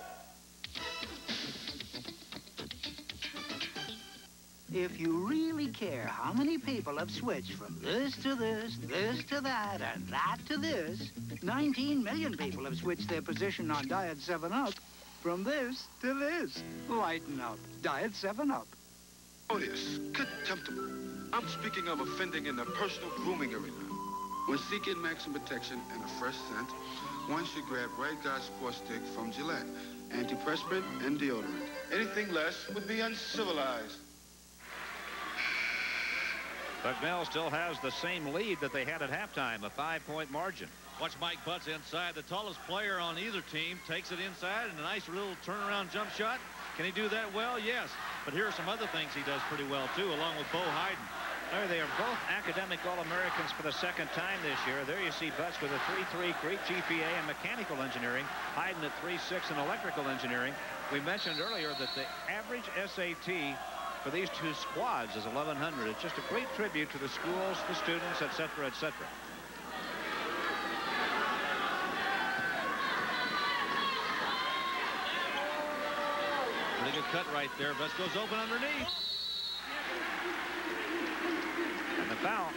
If you really care how many people have switched from this to this, this to that, and that to this, nineteen million people have switched their position on Diet seven up from this to this. Lighten up. Diet seven up. Notice, contemptible. I'm speaking of offending in the personal grooming arena. When seeking maximum protection and a fresh scent, one should grab Right Guard Sports Stick from Gillette. Antiperspirant and deodorant. Anything less would be uncivilized. Bucknell still has the same lead that they had at halftime, a five-point margin. Watch Mike Butts inside. The tallest player on either team takes it inside, and a nice little turnaround jump shot. Can he do that well? Yes. But here are some other things he does pretty well, too, along with Bo Hayden. There, they are both academic All-Americans for the second time this year. There you see Butts with a three three Greek G P A in mechanical engineering, Hayden at three six in electrical engineering. We mentioned earlier that the average S A T for these two squads is eleven hundred. It's just a great tribute to the schools, the students, et cetera, et cetera. Pretty good cut right there. Butts goes open underneath. And the foul.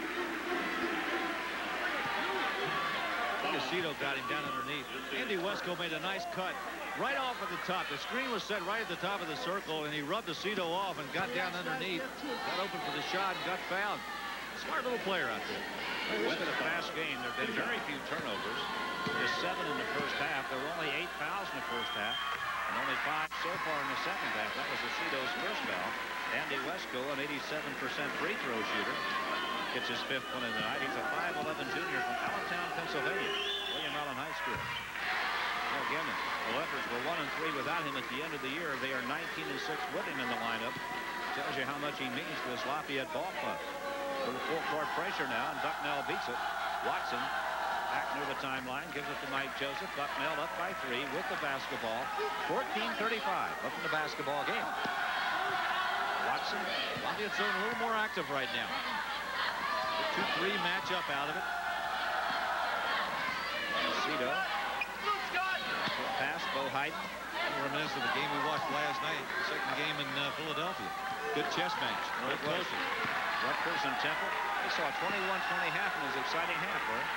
Aceto got him down underneath. Andy Wesco made a nice cut right off at the top. The screen was set right at the top of the circle, and he rubbed Aceto off and got down underneath. Got open for the shot and got fouled. Smart little player out there. Well, it's been a fast game. There have been very few turnovers. There's seven in the first half. There were only eight fouls in the first half, and only five so far in the second half. That was Aceto's first foul. Andy Wesco, an eighty-seven percent free throw shooter, gets his fifth one in the night. He's a five eleven junior from Allentown, Pennsylvania, William Allen High School. Well, again, the Leopards were one and three without him at the end of the year. They are nineteen and six with him in the lineup. Tells you how much he means to this Lafayette ball club. A little full court pressure now, and Bucknell beats it. Watson back near the timeline, gives it to Mike Joseph. Bucknell up by three with the basketball. fourteen thirty-five up in the basketball game. Watson. Lafayette's a little more active right now. two three matchup out of it. Aceto. Pass, Bo Hayden. Reminiscent of the game we watched last night. Second game in uh, Philadelphia. Good chess match. Right close. Rutgers and Temple. We saw twenty-one twenty half in his exciting half, right?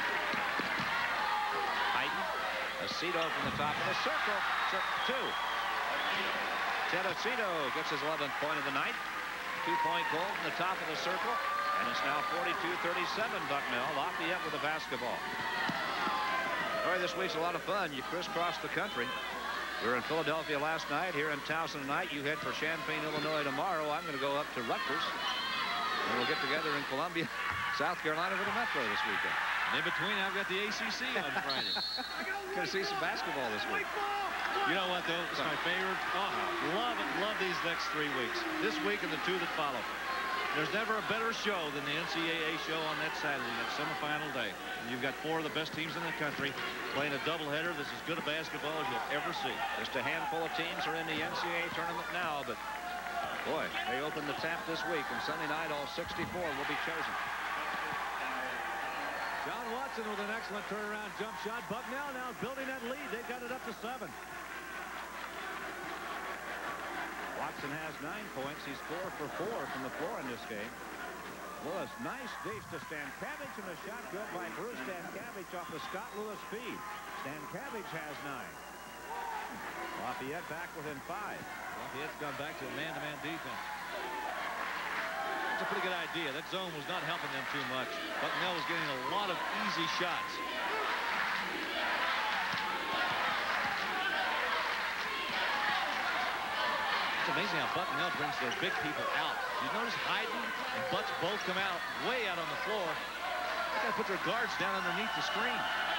Hayden. Aceto from the top of the circle. Two. Ted Aceto gets his eleventh point of the night. Two-point goal from the top of the circle. And it's now forty-two thirty-seven Bucknell. Lafayette with the basketball. All right, this week's a lot of fun. You crisscross the country. We were in Philadelphia last night, here in Towson tonight. You head for Champaign, Illinois tomorrow. I'm going to go up to Rutgers. And we'll get together in Columbia, South Carolina for the Metro this weekend. And in between, I've got the A C C on Friday. Going to see some basketball this week. You know what, though? It's my favorite. Oh, love it. Love these next three weeks. This week and the two that follow. There's never a better show than the N C double A show on that Saturday, that semifinal day. And you've got four of the best teams in the country playing a doubleheader that's as good a basketball as you'll ever see. Just a handful of teams are in the N C double A tournament now, but boy, they open the tap this week, and Sunday night all sixty-four will be chosen. John Watson with an excellent turnaround jump shot. Bucknell now building that lead. They've got it up to seven. Watson has nine points. He's four for four from the floor in this game. Lewis, nice dish to Stankevich, and a shot good by Bruce Stankevich off the Scott Lewis feed. Stankevich has nine. Lafayette back within five. Lafayette's gone back to a man-to-man defense. That's a pretty good idea. That zone was not helping them too much. Bucknell was getting a lot of easy shots. It's amazing how Bucknell brings their big people out. You notice Hayden and Butts both come out way out on the floor. They got to put their guards down underneath the screen.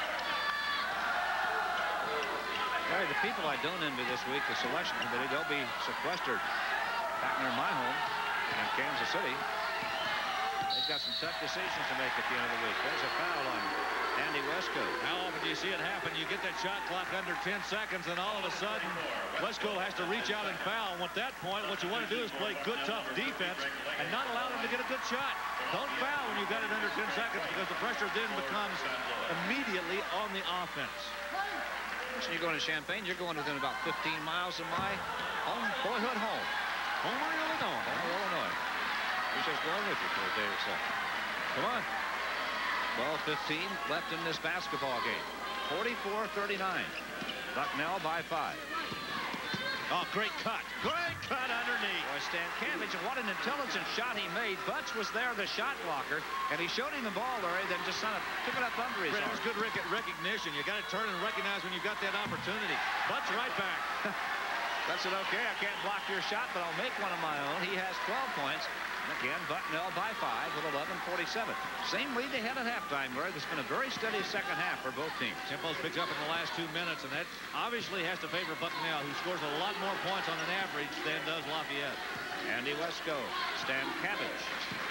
Gary, the people I don't envy this week, the selection committee, they'll be sequestered back near my home in Kansas City. They've got some tough decisions to make at the end of the week. There's a foul on Andy Wesco. How often do you see it happen? You get that shot clock under ten seconds, and all of a sudden, Wesco has to reach out and foul. And at that point, what you want to do is play good, tough defense and not allow them to get a good shot. Don't foul when you've got it under ten seconds, because the pressure then becomes immediately on the offense. So you're going to Champaign, you're going within about fifteen miles of my home, boyhood home. Homer, Illinois. Homer, Illinois. He's just going with you for a day or so. Come on. twelve fifteen left in this basketball game. forty-four thirty-nine. Bucknell by five. Oh, great cut. Great cut underneath. Boy, Stankevich, what an intelligent shot he made. Butts was there, the shot blocker, and he showed him the ball, Larry, then just kind of took it up under his It arm. was good rec recognition. You got to turn and recognize when you've got that opportunity. Butts right back. Butts said, okay, I can't block your shot, but I'll make one of my own. He has twelve points. And again, Bucknell by five with eleven forty-seven. Same lead they had at halftime, Larry. There's been a very steady second half for both teams. Tempo's picked up in the last two minutes, and that obviously has to favor Bucknell, who scores a lot more points on an average than does Lafayette. Andy Wesco, Stankevich.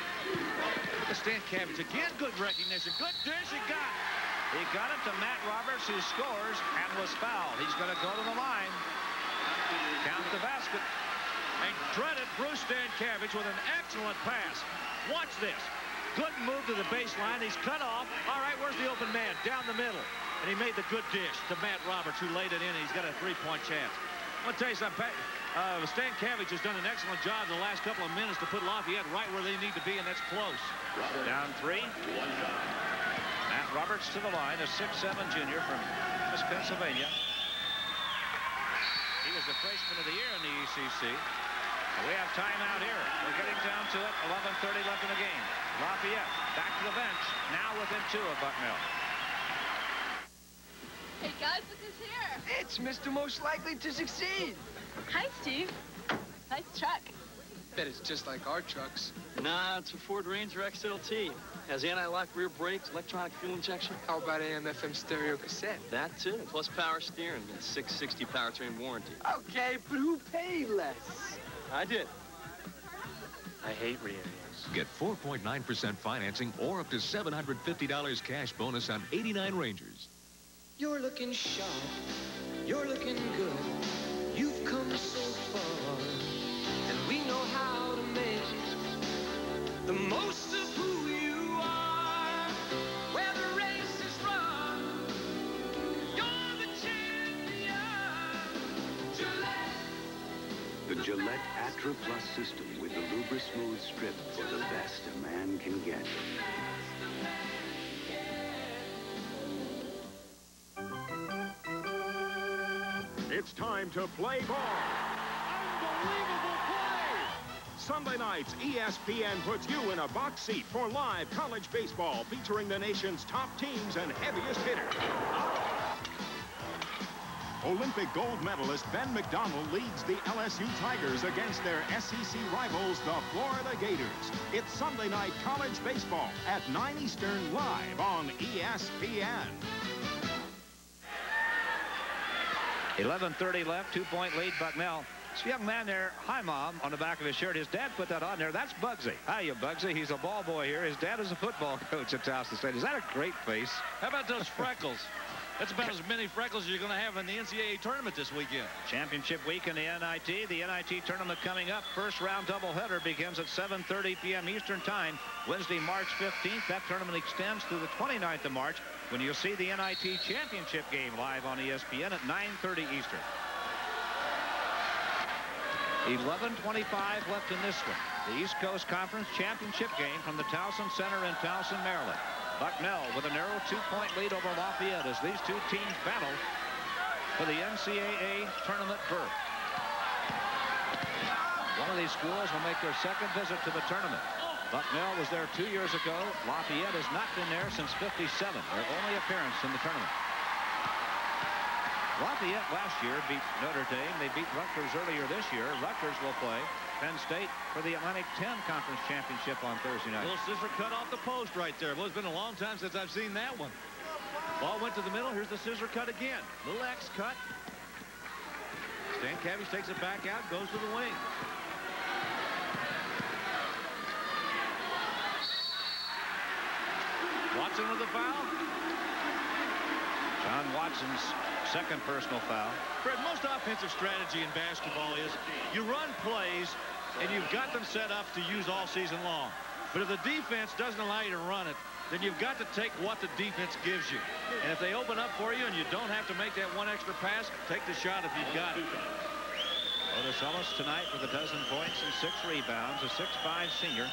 The Stankevich again, good recognition, good dish, he got it. He got it to Matt Roberts, who scores and was fouled. He's going to go to the line. Count the basket. And credit Bruce Stankevich with an excellent pass. Watch this. Good move to the baseline. He's cut off. All right, where's the open man? Down the middle. And he made the good dish to Matt Roberts, who laid it in. He's got a three-point chance. I'm going to tell you something. Uh, Stankevich has done an excellent job in the last couple of minutes to put Lafayette right where they need to be, and that's close. Down three. Matt Roberts to the line, a six seven junior from West Pennsylvania. He was the freshman of the year in the E C C. We have timeout here. We're getting down to it. eleven thirty left in the game. Lafayette back to the bench. Now within two of Bucknell. Hey guys, look who's here. It's Mister Most Likely to Succeed. Hi, Steve. Nice truck. Bet it's just like our trucks. Nah, it's a Ford Ranger X L T. Has anti-lock rear brakes, electronic fuel injection. How about A M F M stereo cassette? That too, plus power steering and six sixty powertrain warranty. Okay, but who paid less? I did. I hate reunions. Get four point nine percent financing or up to seven hundred fifty dollars cash bonus on eighty-nine Rangers. You're looking sharp. You're looking good. You've come so far. And we know how to make the most of who you are. Where the race is run, you're the champion. Gillette. The Gillette Atra Plus system with the Lubra Smooth Strip for the best a man can get. It's time to play ball. Unbelievable play! Sunday nights, E S P N puts you in a box seat for live college baseball featuring the nation's top teams and heaviest hitters. Olympic gold medalist Ben McDonald leads the L S U Tigers against their S E C rivals, the Florida Gators. It's Sunday night college baseball at nine Eastern, live on E S P N. eleven thirty left, two-point lead, Bucknell. This young man there, hi, Mom, on the back of his shirt. His dad put that on there. That's Bugsy. Hiya, Bugsy. He's a ball boy here. His dad is a football coach at Towson State. Is that a great face? How about those freckles? That's about as many freckles as you're going to have in the N C double A tournament this weekend. Championship week in the N I T. The N I T tournament coming up. First round doubleheader begins at seven thirty p m Eastern Time, Wednesday, March fifteenth. That tournament extends through the twenty-ninth of March, when you'll see the N I T championship game live on E S P N at nine thirty Eastern. eleven twenty-five left in this one. The East Coast Conference championship game from the Towson Center in Towson, Maryland. Bucknell with a narrow two-point lead over Lafayette as these two teams battle for the N C double A tournament berth. One of these schools will make their second visit to the tournament. Bucknell was there two years ago. Lafayette has not been there since fifty-seven, their only appearance in the tournament. Lafayette last year beat Notre Dame. They beat Rutgers earlier this year. Rutgers will play Penn State for the Atlantic ten Conference Championship on Thursday night. Little scissor cut off the post right there. Well, it's been a long time since I've seen that one. Ball went to the middle. Here's the scissor cut again. Little X cut. Stankevich takes it back out, goes to the wing. Watson with the foul. John Watson's second personal foul. Fred, most offensive strategy in basketball is you run plays and you've got them set up to use all season long. But if the defense doesn't allow you to run it, then you've got to take what the defense gives you. And if they open up for you and you don't have to make that one extra pass, take the shot if you've got it. Otis Ellis tonight with a dozen points and six rebounds, a six five senior.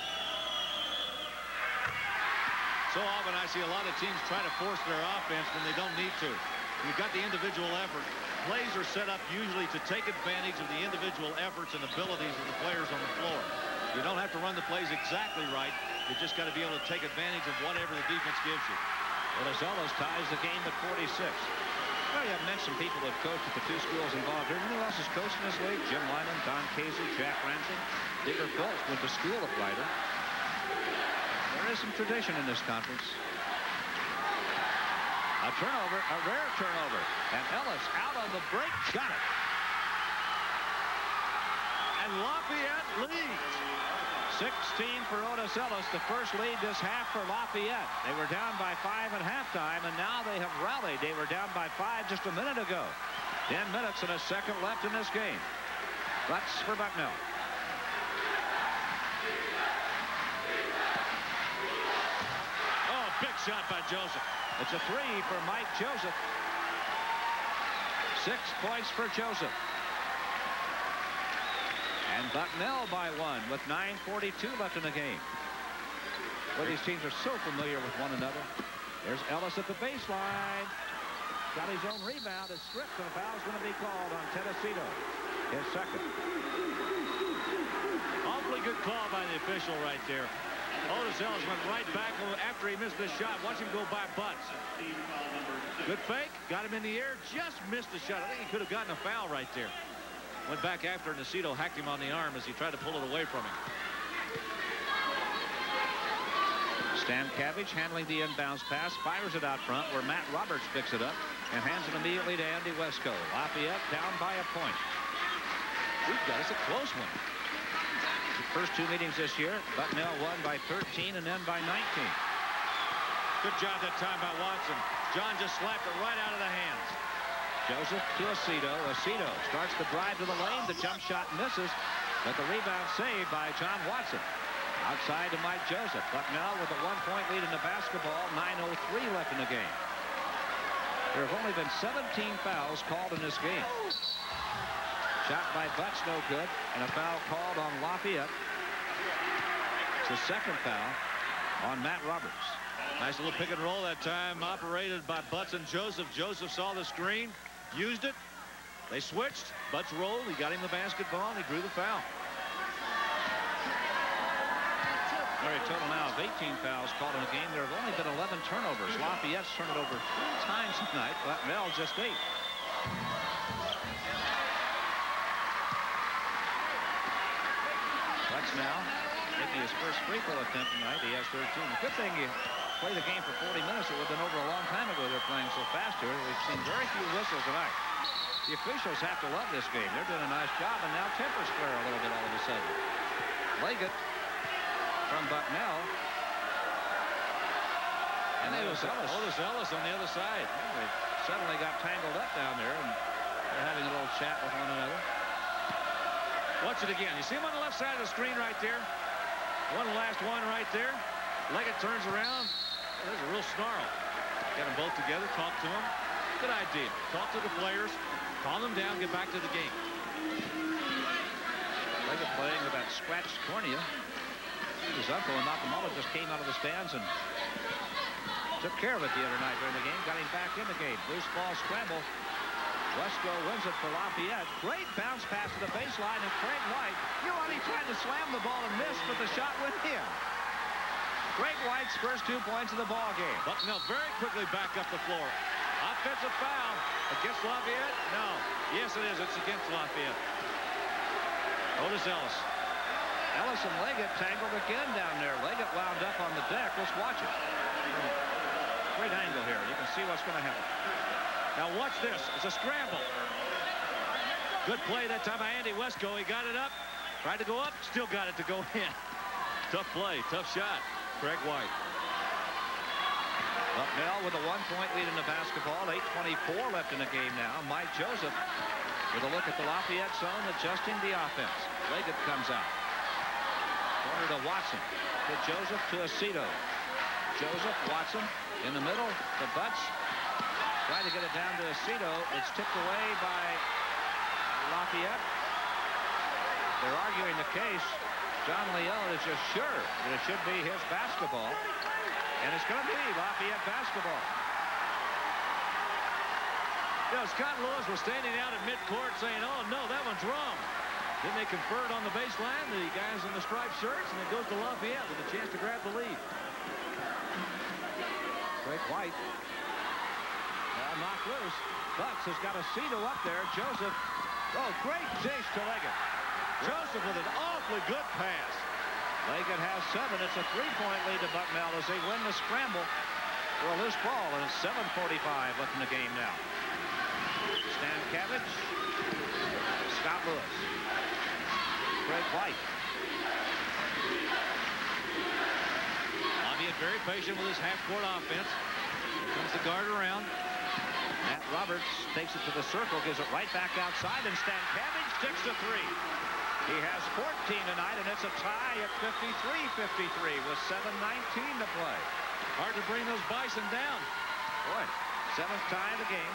So often I see a lot of teams try to force their offense when they don't need to. You've got the individual effort. Plays are set up usually to take advantage of the individual efforts and abilities of the players on the floor. You don't have to run the plays exactly right. You just got to be able to take advantage of whatever the defense gives you. Otis Ellis ties the game at forty-six. Well, you have mentioned people who have coached at the two schools involved here. You know who else has coached in this league? Jim Lyman, Don Casey, Jack Ransom, Digger Phillips went to school at Leiter. There is some tradition in this conference. A turnover, a rare turnover. And Ellis out on the break, got it. And Lafayette leads. sixteen for Otis Ellis, the first lead this half for Lafayette. They were down by five at halftime, and now they have rallied. They were down by five just a minute ago. Ten minutes and a second left in this game. Butts for Bucknell. Oh, big shot by Joseph. It's a three for Mike Joseph. Six points for Joseph. And Bucknell by one with nine forty-two left in the game. Well, these teams are so familiar with one another. There's Ellis at the baseline. Got his own rebound. It's stripped, and a foul is going to be called on Tedesito. His second. Awfully good call by the official right there. Otis Ellis went right back after he missed the shot. Watch him go by Butts. Good fake. Got him in the air. Just missed the shot. I think he could have gotten a foul right there. Went back after Nacito hacked him on the arm as he tried to pull it away from him. Stankevich handling the inbounds pass. Fires it out front where Matt Roberts picks it up and hands it immediately to Andy Wesco. Lafayette down by a point. We've got us a close one. First two meetings this year, Bucknell won by thirteen and then by nineteen. Good job that time by Watson. John just slapped it right out of the hands. Joseph to Aceto. Aceto starts the drive to the lane. The jump shot misses, but the rebound saved by John Watson. Outside to Mike Joseph. Bucknell with a one-point lead in the basketball. nine oh three left in the game. There have only been seventeen fouls called in this game. Shot by Butts, no good, and a foul called on Lafayette. It's the second foul on Matt Roberts. Nice little pick and roll that time, operated by Butts and Joseph. Joseph saw the screen, used it. They switched. Butts rolled. He got him the basketball, and he drew the foul. For a total now of eighteen fouls called in the game. There have only been eleven turnovers. Lafayette's turned it over three times tonight. Bucknell just eight. points now. Making his first free throw attempt tonight. He has thirteen. The good thing you play the game for forty minutes. It would have been over a long time ago. They're playing so fast here. We've seen very few whistles tonight. The officials have to love this game. They're doing a nice job, and now tempers flare a little bit all of a sudden. Leggett from Bucknell. And Otis Ellis. Otis Ellis on the other side. Yeah, they suddenly got tangled up down there, and they're having a little chat with one another. Watch it again. You see him on the left side of the screen right there? One last one right there. Leggett turns around. Oh, there's a real snarl. Get them both together, talk to them. Good idea. Talk to the players, calm them down, get back to the game. Leggett playing with that scratched cornea. His uncle and Nakamura just came out of the stands and took care of it the other night during the game. Got him back in the game. Loose ball scramble. Wesco wins it for Lafayette. Great bounce pass to the baseline, and Craig White, you know, he tried to slam the ball and missed, but the shot went in. Craig White's first two points of the ball game. Bucknell very quickly back up the floor. Offensive foul against Lafayette? No. Yes, it is. It's against Lafayette. Otis Ellis. Ellis and Leggett tangled again down there. Leggett wound up on the deck. Let's watch it. Great angle here. You can see what's going to happen. Now watch this. It's a scramble. Good play that time by Andy Wesco. He got it up. Tried to go up. Still got it to go in. Tough play. Tough shot. Craig White. Bucknell with a one-point lead in the basketball. eight twenty-four left in the game now. Mike Joseph with a look at the Lafayette zone, adjusting the offense. Leggett comes out. Corner to Watson. To Joseph, to Aceto. Joseph, Watson in the middle. The Butts. Trying to get it down to Aceto. It's tipped away by Lafayette. They're arguing the case. John Leone is just sure that it should be his basketball. And it's going to be Lafayette basketball. You know, Scott Lewis was standing out at midcourt saying, oh, no, that one's wrong. Then they conferred on the baseline, the guys in the striped shirts, and it goes to Lafayette with a chance to grab the lead. Craig White. Ball knocked loose. Bucks has got Aceto up there. Joseph. Oh, great dish to Leggett. Joseph with an awfully good pass. Leggett has seven. It's a three-point lead to Bucknell as they win the scramble for a loose ball, and it's seven forty-five left in the game now. Stankiewicz. Scott Lewis. Craig White. Lafayette very patient with his half-court offense. Here comes the guard around. Matt Roberts takes it to the circle, gives it right back outside, and Stankiewicz sticks a three. He has fourteen tonight, and it's a tie at fifty-three fifty-three with seven nineteen to play. Hard to bring those Bison down. Boy, seventh tie of the game.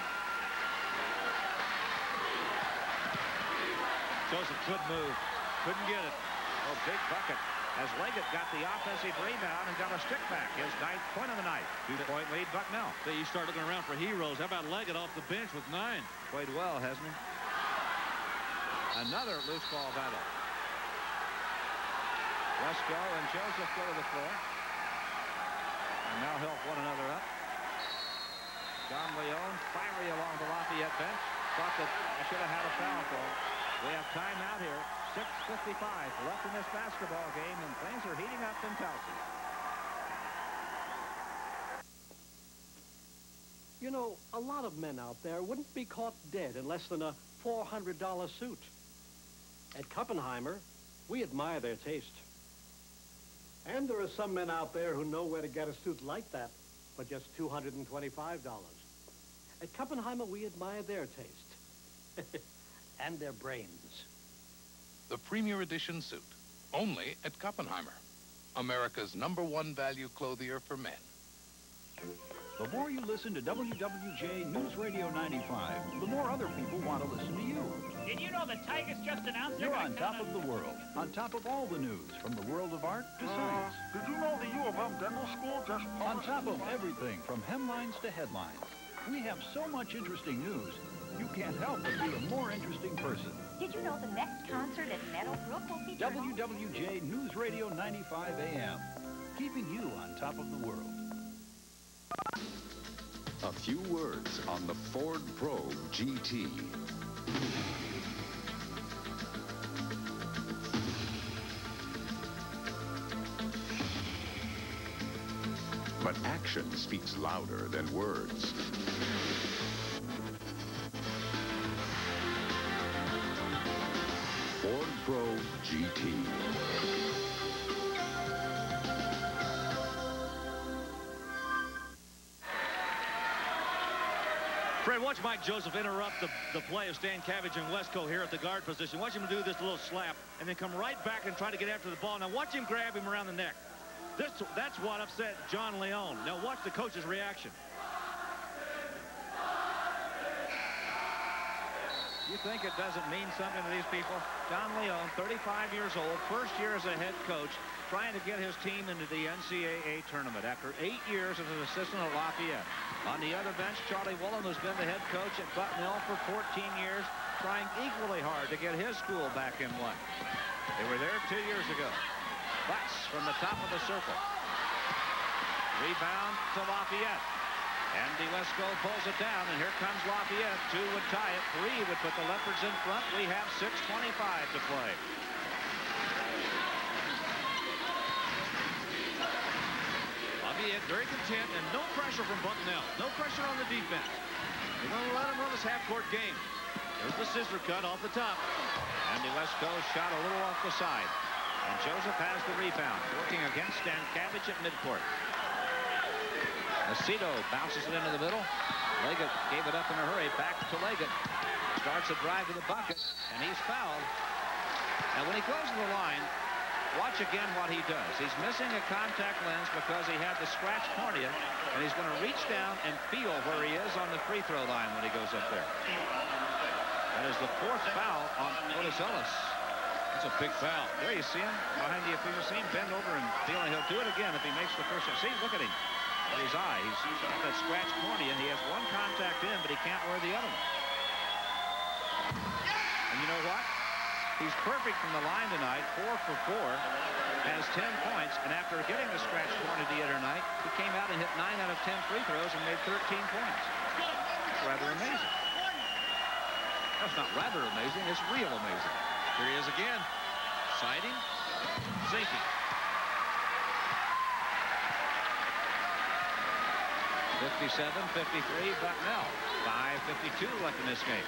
Joseph could move. Couldn't get it. Oh, big bucket. As Leggett got the offensive rebound and got a stick back. His ninth point of the night. Two-point lead, Bucknell. So you start looking around for heroes. How about Leggett off the bench with nine? Played well, hasn't he? Another loose ball battle. Wesco and Joseph go to the floor. And now help one another up. John Leone fiery along the Lafayette bench. Thought that I should have had a foul call. We have time out here. six fifty-five left in this basketball game, and things are heating up in Towson. You know, a lot of men out there wouldn't be caught dead in less than a four hundred dollar suit. At Kuppenheimer, we admire their taste. And there are some men out there who know where to get a suit like that for just two hundred twenty-five dollars. At Kuppenheimer, we admire their taste. And their brains. The Premier Edition suit, only at Kuppenheimer, America's number one value clothier for men. The more you listen to W W J News Radio ninety-five, the more other people want to listen to you. Did you know the Tigers just announced You're on top of the world, on top of all the news, from the world of art to science. Did you know the U of M Dental School just On top of everything, from hemlines to headlines. We have so much interesting news, you can't help but be a more interesting person. Did you know the next concert at Meadowbrook will feature W W J News Radio ninety-five A M, keeping you on top of the world. A few words on the Ford Probe G T. Action speaks louder than words. Ford Pro G T. Fred, watch Mike Joseph interrupt the, the play of Stankiewicz and Wesco here at the guard position. Watch him do this little slap and then come right back and try to get after the ball. Now watch him grab him around the neck. This, that's what upset John Leone. Now watch the coach's reaction. You think it doesn't mean something to these people? John Leone, thirty-five years old, first year as a head coach, trying to get his team into the N C double A tournament after eight years as an assistant at Lafayette. On the other bench, Charlie Woolen, who's been the head coach at Bucknell for fourteen years, trying equally hard to get his school back in one. They were there two years ago. Butts from the top of the circle. Rebound to Lafayette. Andy Wesco pulls it down, and here comes Lafayette. Two would tie it. Three would put the Leopards in front. We have six twenty-five to play. Lafayette very content, and no pressure from Bucknell. No pressure on the defense. They're going to let him run this half-court game. There's the scissor cut off the top. Andy Wesco shot a little off the side. And Joseph has the rebound, working against Stankiewicz at midcourt. Aceto bounces it into the middle. Leggett gave it up in a hurry. Back to Leggett. Starts a drive to the bucket, and he's fouled. And when he goes to the line, watch again what he does. He's missing a contact lens because he had the scratch cornea, and he's going to reach down and feel where he is on the free throw line when he goes up there. That is the fourth foul on Otis Ellis. That's a big foul. There you see him behind the official. See him bend over and feeling he'll do it again if he makes the first shot. See, look at him. His eye. He's got that scratch cornea, and he has one contact in, but he can't wear the other one. And you know what? He's perfect from the line tonight, four for four, has ten points, and after getting the scratch cornea the other night, he came out and hit nine out of ten free throws and made thirteen points. That's rather amazing. That's not rather amazing, it's real amazing. Here he is again. Sighting. Sinking. fifty-seven fifty-three, Bucknell. five fifty-two left in this game.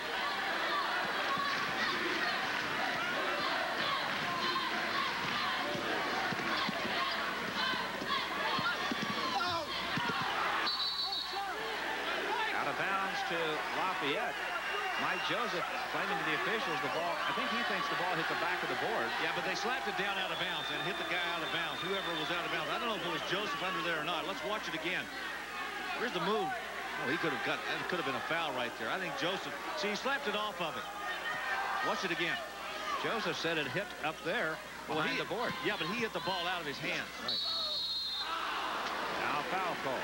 Out of bounds to Lafayette. Mike Joseph claiming to the officials the ball. I think he thinks the ball hit the back of the board. Yeah, but they slapped it down out of bounds and hit the guy out of bounds, whoever was out of bounds. I don't know if it was Joseph under there or not. Let's watch it again. Where's the move? Oh, he could have got, that could have been a foul right there. I think Joseph, see, he slapped it off of it. Watch it again. Joseph said it hit up there behind well, he, the board. Yeah, but he hit the ball out of his hands. Right. Now foul call.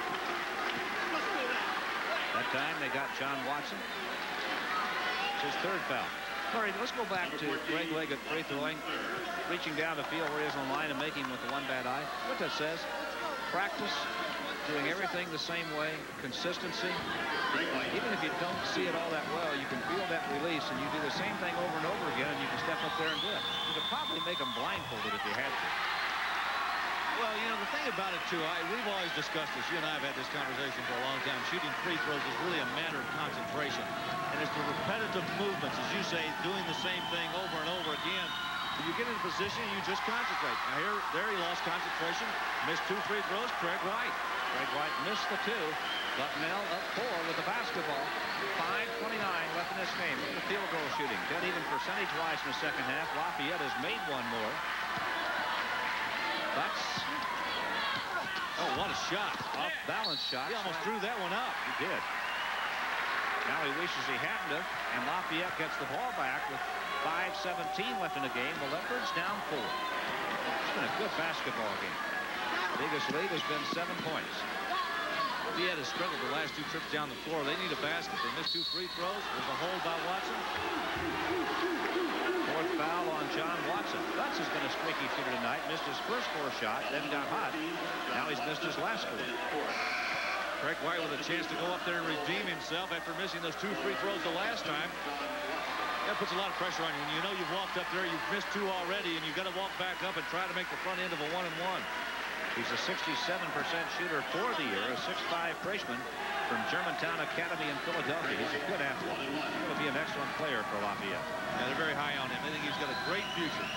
That time they got John Watson. It's his third foul. All right, let's go back to Greg Leggett free throwing, reaching down to feel where he is on the line and making with the one bad eye. What that says, practice, doing everything the same way, consistency. Even if you don't see it all that well, you can feel that release, and you do the same thing over and over again, and you can step up there and do it. You could probably make them blindfolded if you had to. Well, you know, the thing about it, too, I, we've always discussed this. You and I have had this conversation for a long time. Shooting free throws is really a matter of concentration. And it's the repetitive movements, as you say, doing the same thing over and over again. When you get in a position, you just concentrate. Now, here, there he lost concentration. Missed two free throws. Craig White. Craig White missed the two. Bucknell up four with the basketball. five twenty-nine left in this game. The field goal shooting. Dead even percentage-wise in the second half. Lafayette has made one more. Butts. Oh, what a shot. Off-balance shot. He almost drew that one up. He did. Now he wishes he hadn't have, and Lafayette gets the ball back with five seventeen left in the game. The Leopards down four. It's been a good basketball game. Biggest lead has been seven points. Lafayette has struggled the last two trips down the floor. They need a basket. They missed two free throws. There's a hold by Watson. Fourth foul on John Watson. Butts has been a streaky shooter tonight. Missed his first four shot, then got hot. Now he's missed his last four. Craig White with a chance to go up there and redeem himself after missing those two free throws the last time. That puts a lot of pressure on you. When you know you've walked up there, you've missed two already, and you've got to walk back up and try to make the front end of a one and one. He's a sixty-seven percent shooter for the year, a six five freshman from Germantown Academy in Philadelphia. He's a good athlete. He's going to be an excellent player for Lafayette. Yeah, they're very high on him. They think he's got a great future.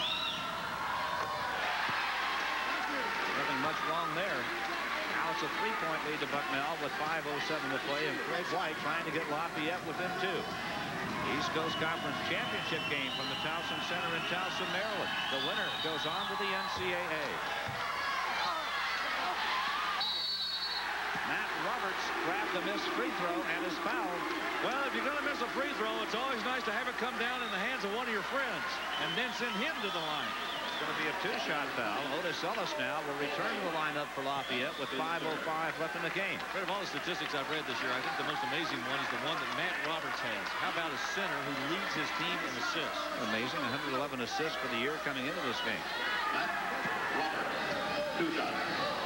Nothing much wrong there. Now it's a three-point lead to Bucknell with five oh seven to play, and Craig White trying to get Lafayette within two. East Coast Conference Championship game from the Towson Center in Towson, Maryland. The winner goes on to the N C double A. Matt Roberts grabbed the missed free throw and is fouled. Well, if you're going to miss a free throw, it's always nice to have it come down in the hands of one of your friends and then send him to the line. It's going to be a two-shot foul. Otis Ellis now will return to the lineup for Lafayette with five oh five left in the game. Out of all the statistics I've read this year, I think the most amazing one is the one that Matt Roberts has. How about a center who leads his team in assists? Amazing. one hundred eleven assists for the year coming into this game. Matt Roberts, two shots.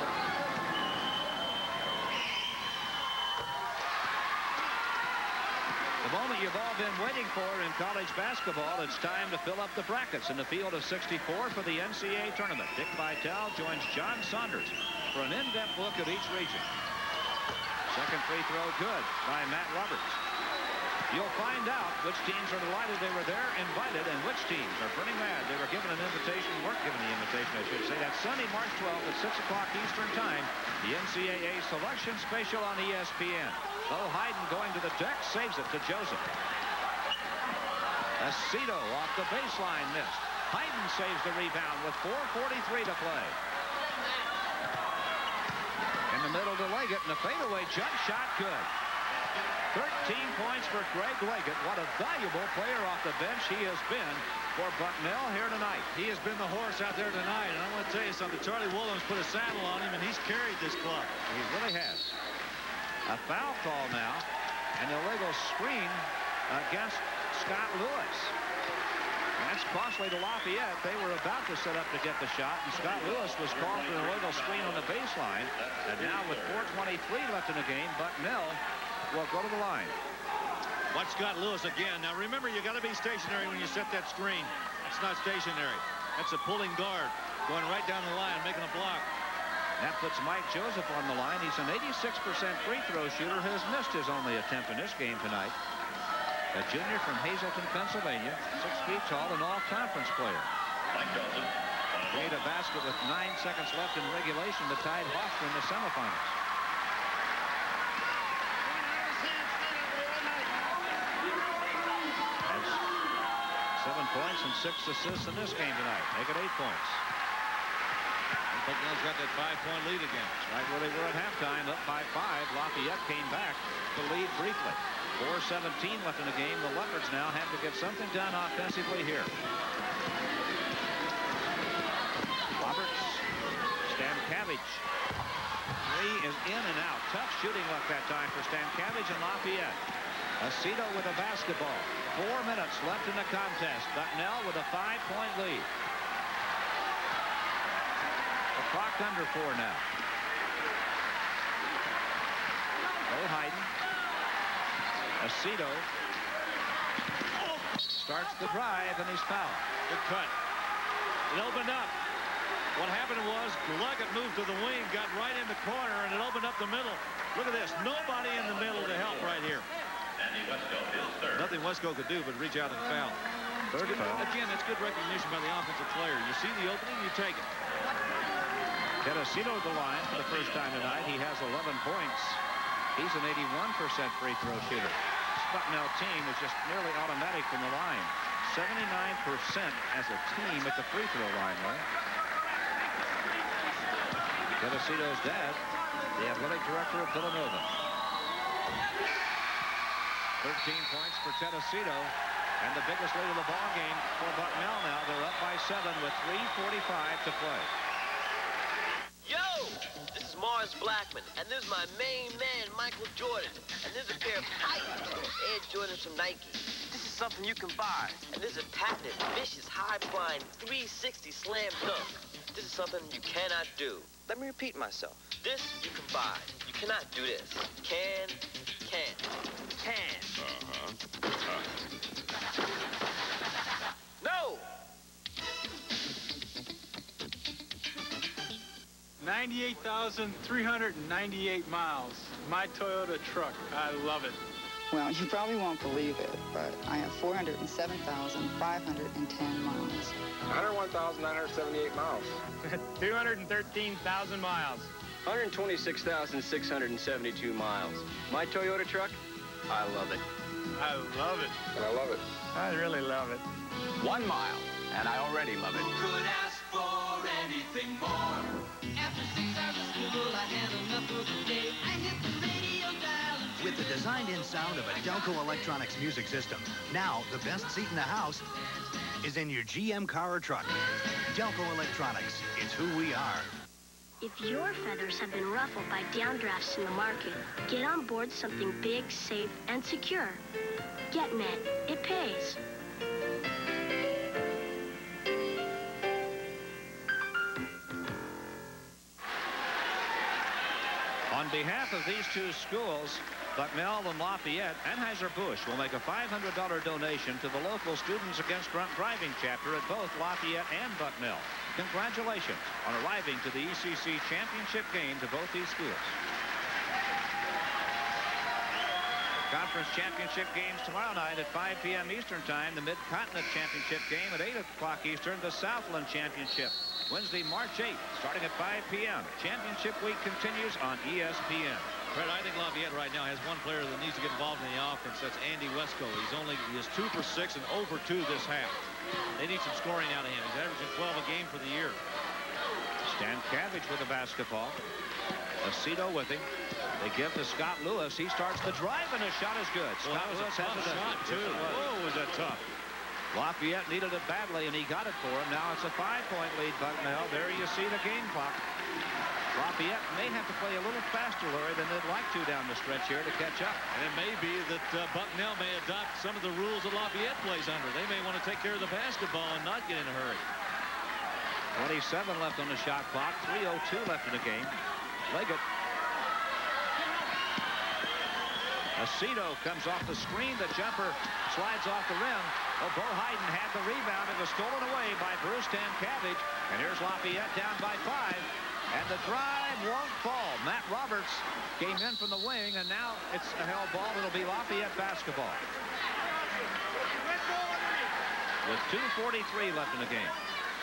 The moment you've all been waiting for in college basketball, it's time to fill up the brackets in the field of sixty-four for the N C double A tournament. Dick Vitale joins John Saunders for an in-depth look at each region. Second free throw good by Matt Roberts. You'll find out which teams are delighted they were there, invited, and which teams are pretty mad they were given an invitation, weren't given the invitation, I should say. That's Sunday, March twelfth at six o'clock Eastern Time, the N C double A Selection Special on E S P N. Bo Hayden going to the deck, saves it to Joseph. Aceto off the baseline, missed. Hayden saves the rebound with four forty-three to play. In the middle to Leggett, and a fadeaway jump shot, good. thirteen points for Greg Leggett. What a valuable player off the bench he has been for Bucknell here tonight. He has been the horse out there tonight, and I want to tell you something. Charlie Williams put a saddle on him, and he's carried this club. He really has. A foul call now, an illegal screen against Scott Lewis. That's costly to Lafayette. They were about to set up to get the shot, and Scott Lewis was called for an illegal screen on the baseline. And now with four twenty-three left in the game, Bucknell will go to the line. Watch Scott Lewis again. Now remember, you got to be stationary when you set that screen. It's not stationary. That's a pulling guard going right down the line, making a block. That puts Mike Joseph on the line. He's an eighty-six percent free throw shooter, has missed his only attempt in this game tonight. A junior from Hazleton, Pennsylvania, six feet tall, an all-conference player. Mike Joseph. Made a basket with nine seconds left in regulation to tie Hofstra in the semifinals. Has seven points and six assists in this game tonight. Make it eight points. Bucknell's got that five-point lead again. Right where they were at halftime, up by five. Lafayette came back to lead briefly. four seventeen left in the game. The Leopards now have to get something done offensively here. Roberts, Stankevich. Three is in and out. Tough shooting luck that time for Stankevich and Lafayette. Aceto with a basketball. Four minutes left in the contest. Bucknell with a five-point lead. The clock under four now. Bo Hayden. Aceto starts the drive, and he's fouled. Good cut. It opened up. What happened was Leggett moved to the wing, got right in the corner, and it opened up the middle. Look at this. Nobody in the middle to help right here. Nothing Wesco could do but reach out and foul. Third foul. Again, that's good recognition by the offensive player. You see the opening, you take it. Get Aceto to the line for the first time tonight. He has eleven points. He's an eighty-one percent free throw shooter. This Bucknell team is just nearly automatic from the line. seventy-nine percent as a team at the free throw line, right? Get Aceto's dad, the athletic director of Villanova. thirteen points for Ted Aceto, and the biggest lead of the ball game for Bucknell now. They're up by seven with three forty-five to play. Yo! This is Mars Blackman, and this is my main man, Michael Jordan. And this is a pair of tight Air Jordans from Nike. This is something you can buy. And this is a patented, vicious, high-flying, three sixty slam dunk. This is something you cannot do. Let me repeat myself. This you can buy. You cannot do this. Can, can, can. Uh-huh. Uh-huh. No! ninety-eight thousand three hundred ninety-eight miles. My Toyota truck. I love it. Well, you probably won't believe it, but I have four hundred seven thousand five hundred ten miles. one hundred one thousand nine hundred seventy-eight miles. two hundred thirteen thousand miles. one hundred twenty-six thousand six hundred seventy-two miles. My Toyota truck, I love it. I love it. And I love it. I really love it. One mile, and I already love it. Could ask for anything more. After six hours of school, I had enough for the day. I hit the radio dial. With the designed-in sound of a Delco Electronics music system, now the best seat in the house is in your G M car or truck. Delco Electronics, it's who we are. If your feathers have been ruffled by downdrafts in the market, get on board something big, safe, and secure. GetNet. It pays. On behalf of these two schools, Bucknell and Lafayette, Anheuser-Busch will make a five hundred dollar donation to the local Students Against Drunk Driving chapter at both Lafayette and Bucknell. Congratulations on arriving to the E C C championship games of both these schools. Conference championship games tomorrow night at five p m Eastern Time. The Mid-Continent Championship game at eight o'clock Eastern. The Southland Championship Wednesday, March eighth, starting at five p m Championship week continues on E S P N. Fred, I think Lafayette right now has one player that needs to get involved in the offense. That's Andy Wesco. He's only he is two for six and over two this half. They need some scoring out of him. He's averaging twelve a game for the year. Stankavich with the basketball. Aceto with him. They give to Scott Lewis. He starts the drive, and his shot is good. Well, Scott that was Lewis a tough has it shot, up. too. Yes, Whoa, was that tough. Lafayette needed it badly, and he got it for him. Now it's a five-point lead, Bucknell. There you see the game clock. Lafayette may have to play a little faster, Larry, than they'd like to down the stretch here to catch up. And it may be that uh, Bucknell may adopt some of the rules that Lafayette plays under. They may want to take care of the basketball and not get in a hurry. twenty-seven left on the shot clock. three oh two left in the game. Leggett. Aceto comes off the screen. The jumper slides off the rim. Oh, Bo Hayden had the rebound. It was stolen away by Bruce Stankavich. And here's Lafayette down by five. And the drive won't fall. Matt Roberts came in from the wing, and now it's a held ball. It'll be Lafayette basketball. With two forty-three left in the game.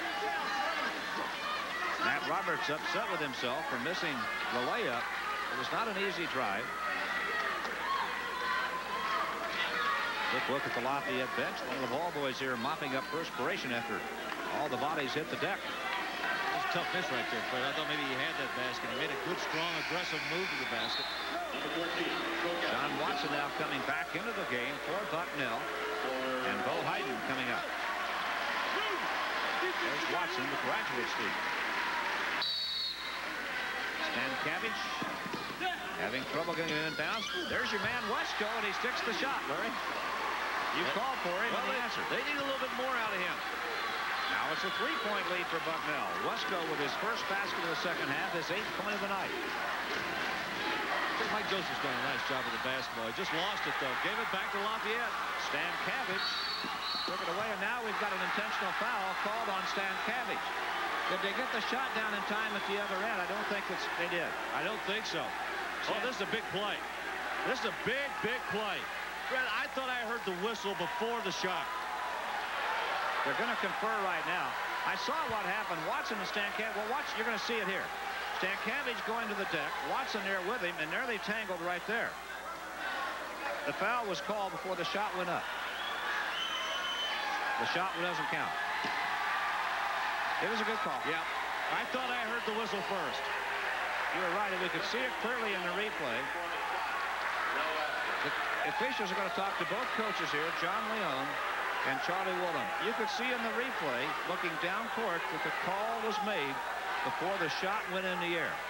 Matt Roberts upset with himself for missing the layup. It was not an easy drive. Quick look at the Lafayette bench. One of the ball boys here mopping up perspiration after all the bodies hit the deck. That's a tough miss right there, Fred. I thought maybe he had that basket. He made a good, strong, aggressive move to the basket. John Watson now coming back into the game for Bucknell. And Bo Hayden coming up. There's Watson, the graduate student. Stankavich having trouble getting it inbounds. There's your man Wesco, and he sticks the shot, Larry. You called for him, well, and they, the answer. They need a little bit more out of him. Now it's a three-point lead for Bucknell. Wesco with his first basket of the second half, his eighth point of the night. I think Mike Joseph's done a nice job with the basketball. He just lost it, though. Gave it back to Lafayette. Stankavich took it away, and now we've got an intentional foul called on Stankavich. Did they get the shot down in time at the other end? I don't think it's, they did. I don't think so. Oh, this is a big play. This is a big, big play. Fred, I thought I heard the whistle before the shot. They're going to confer right now. I saw what happened. Watson and Stankavich. Well, watch. You're going to see it here. Stankavich going to the deck. Watson there with him, and there they tangled right there. The foul was called before the shot went up. The shot doesn't count. It was a good call. Yeah. I thought I heard the whistle first. You were right, and we could see it clearly in the replay. The officials are going to talk to both coaches here, John Leone and Charlie Woolen. You could see in the replay, looking down court, that the call was made before the shot went in the air.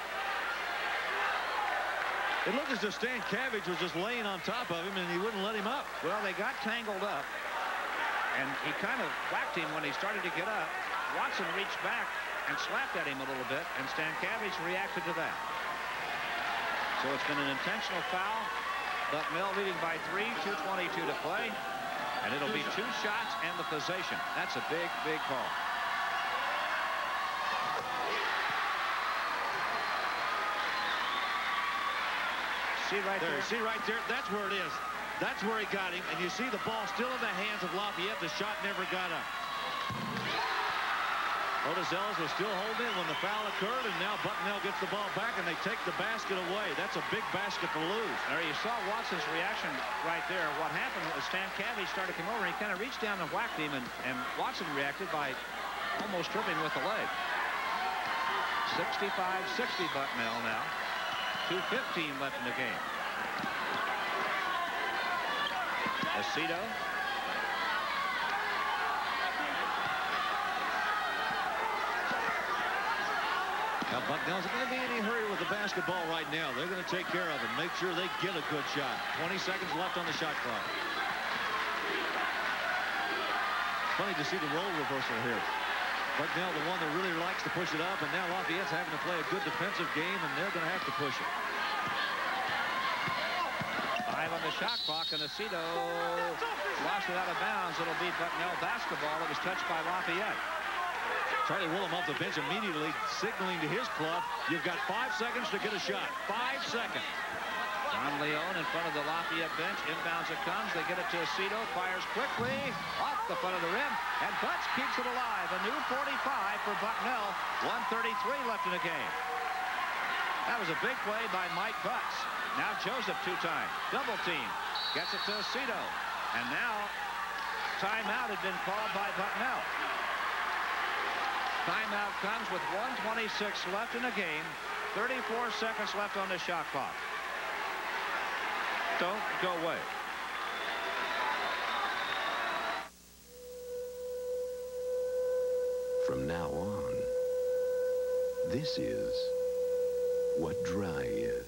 It looked as if Stankavich was just laying on top of him, and he wouldn't let him up. Well, they got tangled up, and he kind of whacked him when he started to get up. Watson reached back and slapped at him a little bit, and Stankavich reacted to that. So it's been an intentional foul. Bucknell leading by three, two twenty-two to play, and it'll be two shots and the possession. That's a big, big call. see right there? There, you see right there? That's where it is. That's where he got him. And you see the ball still in the hands of Lafayette. The shot never got up. Otis Ellis was still holding it when the foul occurred, and now Bucknell gets the ball back, and they take the basket away. That's a big basket to lose. There you saw Watson's reaction right there. What happened was Stan Cabbage started to come over, and he kind of reached down and whacked him, and, and Watson reacted by almost tripping with the leg. sixty-five sixty Bucknell now. two fifteen left in the game. Aceto. Now, Bucknell's not going to be in any hurry with the basketball right now. They're going to take care of it. Make sure they get a good shot. twenty seconds left on the shot clock. Funny to see the role reversal here. Bucknell, the one that really likes to push it up, and now Lafayette's having to play a good defensive game, and they're going to have to push it. Five on the shot clock, and Aceto lost it out of bounds. It'll be Bucknell basketball. It was touched by Lafayette. Charlie Willem off the bench immediately signaling to his club, you've got five seconds to get a shot. Five seconds. John Leone in front of the Lafayette bench. Inbounds it comes. They get it to Aceto. Fires quickly off the front of the rim. And Butts keeps it alive. A new forty-five for Bucknell. one thirty-three left in the game. That was a big play by Mike Butts. Now Joseph two-time. Double team. Gets it to Aceto. And now timeout had been called by Bucknell. Timeout comes with one twenty-six left in the game. thirty-four seconds left on the shot clock. Don't go away. From now on, this is what dry is.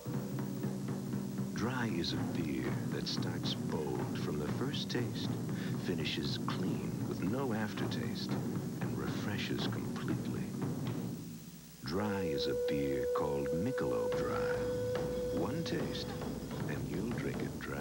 Dry is a beer that starts bold from the first taste, finishes clean with no aftertaste, and refreshes completely. Dry is a beer called Michelob Dry. One taste, and you'll drink it dry.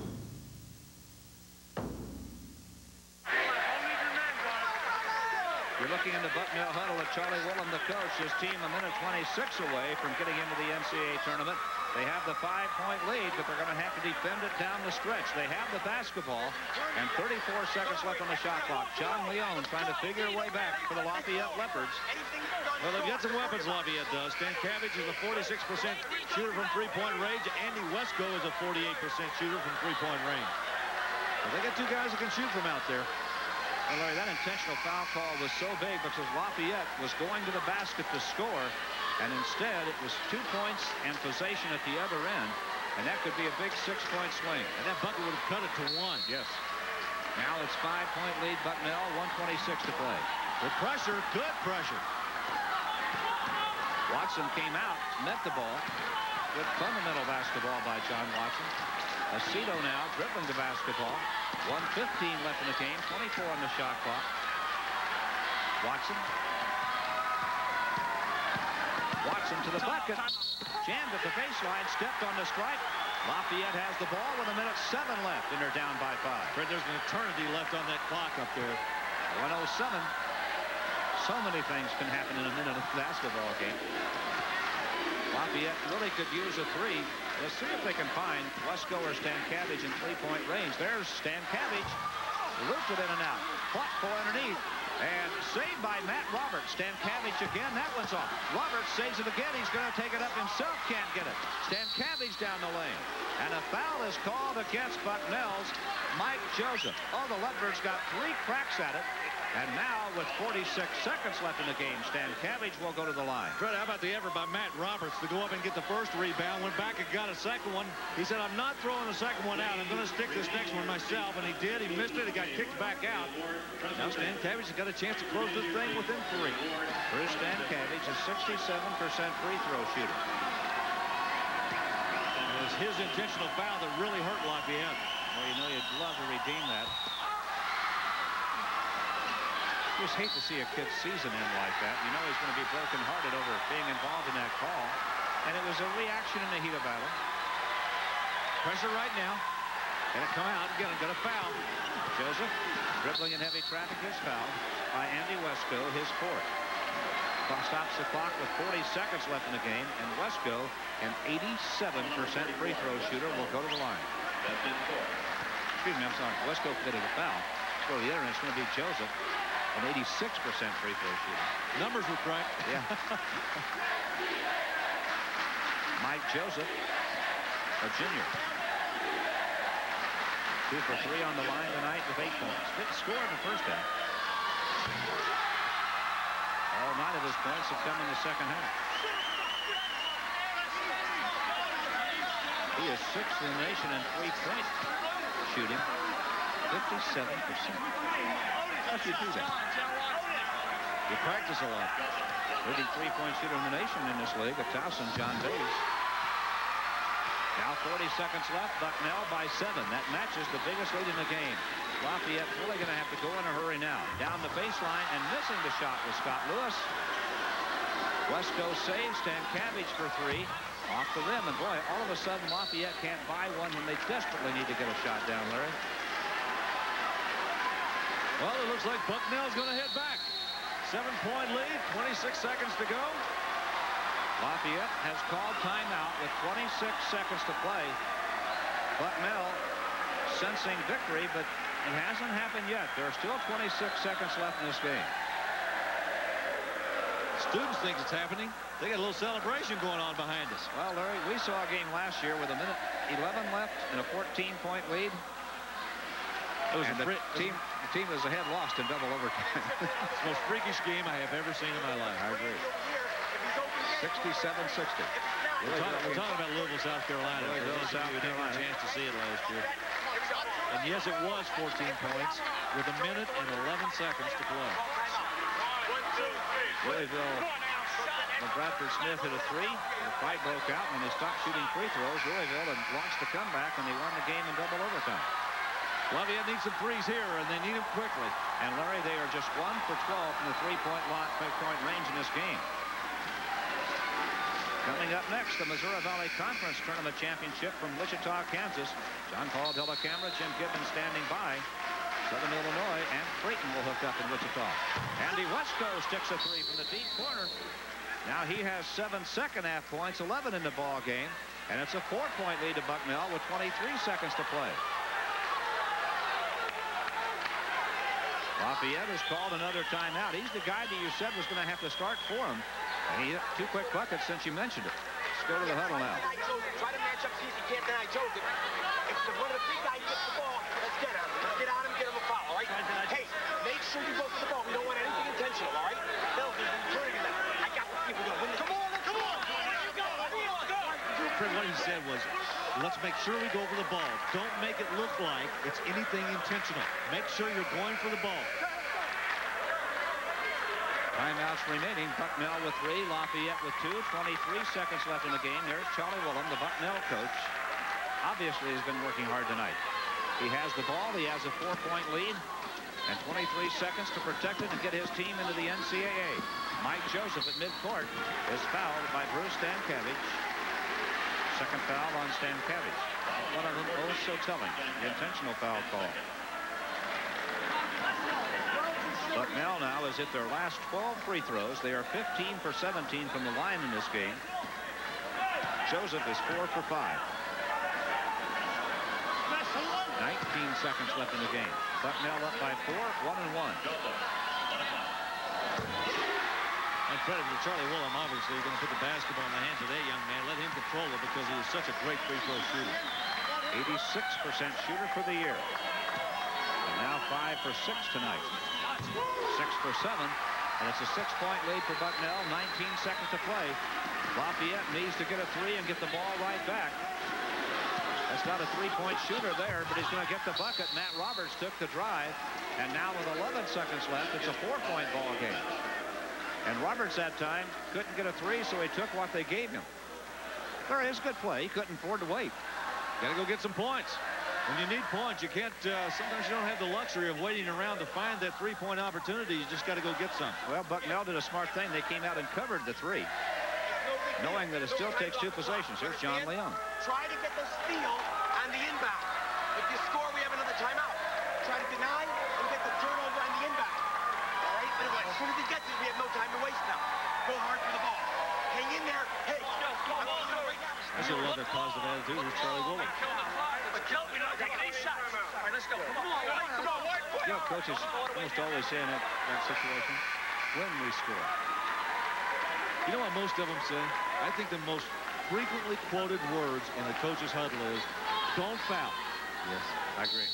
You're looking in the Bucknell huddle at Charlie Willem, the coach. His team a minute twenty-six away from getting into the N C A A tournament. They have the five-point lead, but they're going to have to defend it down the stretch. They have the basketball, and thirty-four seconds left on the shot clock. John Leone trying to figure a way back for the Lafayette Leopards. Well, they've got some weapons, Lafayette does. Stan Cabbage is a forty-six percent shooter from three-point range. Andy Wesco is a forty-eight percent shooter from three-point range. Well, they got two guys that can shoot from out there. Well, Larry, that intentional foul call was so big because Lafayette was going to the basket to score, and instead it was two points and possession at the other end, and that could be a big six-point swing. And that bucket would have cut it to one. Yes. Now it's five-point lead, Bucknell, one twenty-six to play. Good pressure, good pressure. Watson came out, met the ball. Good fundamental basketball by John Watson. Aceto now dribbling the basketball. one fifteen left in the game, twenty-four on the shot clock. Watson. Watson to the bucket. Jammed at the baseline, stepped on the stripe. Lafayette has the ball with a minute seven left, and they're down by five. Fred, there's an eternity left on that clock up there. one oh seven. So many things can happen in a minute of a basketball game. Lafayette really could use a three. Let's see if they can find Wesco or Stan Cabbage in three-point range. There's Stan Cabbage. Looped it in and out. Fought for underneath. And saved by Matt Roberts. Stan Cabbage again. That one's off. Roberts saves it again. He's going to take it up himself. Can't get it. Stan Cabbage down the lane. And a foul is called against Bucknell's Mike Joseph. Oh, the Leopards got three cracks at it. And now, with forty-six seconds left in the game, Stan Cabbage will go to the line. Fred, how about the effort by Matt Roberts to go up and get the first rebound, went back and got a second one. He said, I'm not throwing the second one out. I'm going to stick this next one myself. And he did. He missed it. He got kicked back out. Now Stan Cabbage has got a chance to close this thing within three. Bruce Stan Cabbage, a sixty-seven percent free throw shooter. It was his intentional foul that really hurt Lafayette. Well, you know, you'd love to redeem that. You just hate to see a kid's season end like that. You know he's going to be brokenhearted over being involved in that call. And it was a reaction in the heat of battle. Pressure right now. Gonna come out again and got a foul. Joseph dribbling in heavy traffic, his foul by Andy Wesco, his fourth. stops the clock with forty seconds left in the game, and Wesco, an eighty-seven percent free throw shooter, will go to the line. Excuse me, I'm sorry. Wesco committed a foul. Let's go to the other end. It's going to be Joseph, an eighty-six percent free throw shooter. Numbers were correct. Yeah. Mike Joseph, a junior. Two for three on the line tonight with eight points. Didn't score in the first half. All nine of his points have come in the second half. He is sixth in the nation in three-point shooting, fifty-seven percent. How do you do that? You practice a lot. Leading three-point shooter in the nation in this league at Towson, John Bays. Now forty seconds left. Bucknell by seven. That matches the biggest lead in the game. Lafayette really going to have to go in a hurry now. Down the baseline and missing the shot was Scott Lewis. Wesco saves. Stankavich for three. Off the rim. And boy, all of a sudden Lafayette can't buy one when they desperately need to get a shot down, Larry. Well, it looks like Bucknell's going to head back. Seven-point lead. twenty-six seconds to go. Lafayette has called timeout with twenty-six seconds to play. Bucknell sensing victory, but it hasn't happened yet. There are still twenty-six seconds left in this game. Students think it's happening. They got a little celebration going on behind us. Well, Larry, we saw a game last year with a minute eleven left and a fourteen-point lead. It was and the team, the team that was ahead lost in double overtime. It's the most freakish game I have ever seen in my life. I agree. sixty-seven sixty. We're, talk, we're talking about Louisville, South Carolina. Louisville, South Carolina. Didn't get a chance to see it last year. And yes, it was fourteen points with a minute and eleven seconds to play. Louisville, when Bradford Smith hit a three, the fight broke out when they stopped shooting free throws. Louisville had launched the comeback and they won the game in double overtime. Lafayette needs some threes here, and they need them quickly. And Larry, they are just one for twelve from the three-point point range in this game. Coming up next, the Missouri Valley Conference Tournament Championship from Wichita, Kansas. John Paul de la Camera, Jim Gibbons standing by. Southern Illinois and Creighton will hook up in Wichita. Andy Wesco sticks a three from the deep corner. Now he has seven second half points, eleven in the ball game, and it's a four-point lead to Bucknell with twenty-three seconds to play. Lafayette has called another timeout. He's the guy that you said was going to have to start for him. And he hit two quick buckets since you mentioned it. Let's go to the huddle now. Try to match up, see if you can't deny Joseph. If one of the big guys gets the ball, let's get him. Let's get on him, get him a foul, all right? Hey, make sure you go for the ball. We don't want anything intentional, all right? Bill, I got the people going. Come on, come on. There you go. Go. Fred, what he said was, let's make sure we go for the ball. Don't make it look like it's anything intentional. Make sure you're going for the ball. Timeouts remaining. Bucknell with three, Lafayette with two. twenty-three seconds left in the game. There's Charlie Willem, the Bucknell coach. Obviously, he's been working hard tonight. He has the ball. He has a four-point lead. And twenty-three seconds to protect it and get his team into the N C A A. Mike Joseph at midcourt is fouled by Bruce Stankavich. Second foul on Stankavich. One of them oh so telling. The intentional foul call. Bucknell now has hit their last twelve free throws. They are fifteen for seventeen from the line in this game. Joseph is four for five. nineteen seconds left in the game. Bucknell up by four, one and one. And credit to Charlie Willem, obviously, going to put the basketball in the hands of that young man. Let him control it because he is such a great free throw shooter. eighty-six percent shooter for the year. And now five for six tonight. Six for seven, and it's a six-point lead for Bucknell. nineteen seconds to play. Lafayette needs to get a three and get the ball right back. That's not a three-point shooter there, but he's going to get the bucket. Matt Roberts took the drive, and now with eleven seconds left, it's a four-point ball game. And Roberts that time couldn't get a three, so he took what they gave him. There is good play. He couldn't afford to wait. Got to go get some points. When you need points, you can't, uh, sometimes you don't have the luxury of waiting around to find that three-point opportunity. You just got to go get some. Well, Bucknell did a smart thing. They came out and covered the three, knowing that it still takes two possessions. Here's John Leon. Try to get the steal on the inbound. If you score, we have another timeout. Try to deny and get the turnover on the inbound. All right? But as soon as he gets it, we have no time to waste now. a positive attitude. Here's Charlie Willem. You know, coaches almost always say in that, that situation, when we score. You know what most of them say? I think the most frequently quoted words in a coach's huddle is, don't foul. Yes, I agree.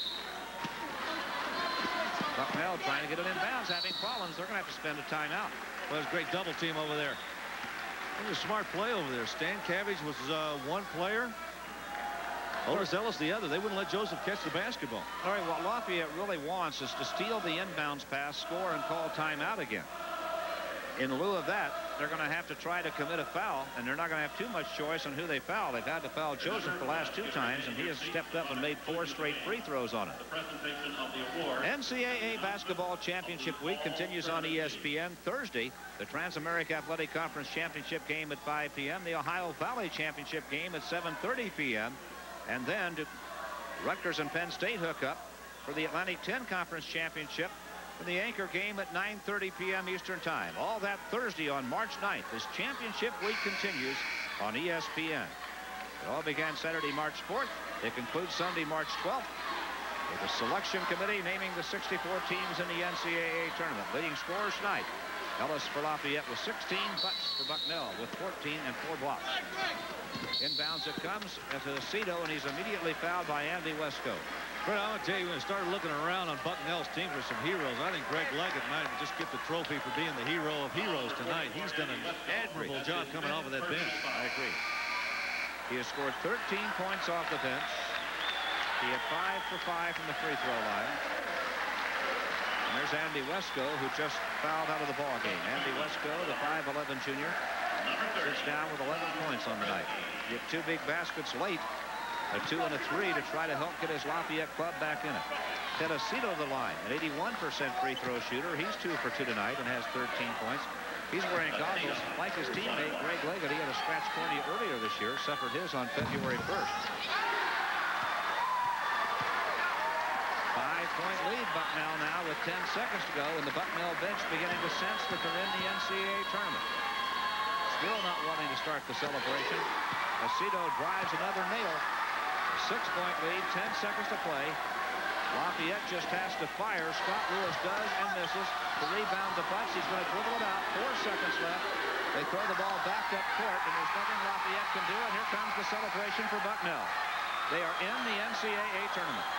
Bucknell trying to get it in bounds, having problems. They're going to have to spend a timeout. Well, there's a great double team over there. It was a smart play over there. Stan Cabbage was uh, one player. Otis Ellis the other. They wouldn't let Joseph catch the basketball. All right, what Lafayette really wants is to steal the inbounds pass, score, and call timeout again. In lieu of that, they're going to have to try to commit a foul, and they're not going to have too much choice on who they foul. They've had to foul Joseph the last two times, and he has stepped up and made four straight free throws on it. N C A A Basketball Championship Week continues on E S P N. Thursday, the Transamerica Athletic Conference Championship game at five p m, the Ohio Valley Championship game at seven thirty p m, and then Rutgers and Penn State hook up for the Atlantic ten Conference Championship in the anchor game at nine thirty p m Eastern Time. All that Thursday on March ninth. This championship week continues on E S P N. It all began Saturday, March fourth. It concludes Sunday, March twelfth, with the selection committee naming the sixty-four teams in the N C A A tournament. Leading scorers tonight, Ellis for Lafayette with sixteen, Butts for Bucknell with fourteen and four blocks. Inbounds it comes to Cito, and he's immediately fouled by Andy Wesco. Fred, I'm going to tell you, when I started looking around on Bucknell's team for some heroes, I think Greg Leggett might have just get the trophy for being the hero of heroes tonight. He's done an admirable job coming off of that bench. I agree. He has scored thirteen points off the bench. He had five for five from the free throw line. And there's Andy Wesco, who just fouled out of the ball game. Andy Wesco, the five eleven junior, sits down with eleven points on the night. He had two big baskets late. A two and a three to try to help get his Lafayette club back in it. Tedesito the line, an eighty-one percent free throw shooter. He's two for two tonight and has thirteen points. He's wearing goggles like his teammate Greg Leggett. He had a scratch cornea earlier this year, suffered his on February first. Five-point lead Bucknell now with ten seconds to go, and the Bucknell bench beginning to sense that they're in the N C A A tournament. Still not wanting to start the celebration. Aceto drives another nail. Six-point lead, ten seconds to play. Lafayette just has to fire. Scott Lewis does and misses. The rebound to Butts. He's going to dribble it out. Four seconds left. They throw the ball back up court, and there's nothing Lafayette can do. And here comes the celebration for Bucknell. They are in the N C A A tournament.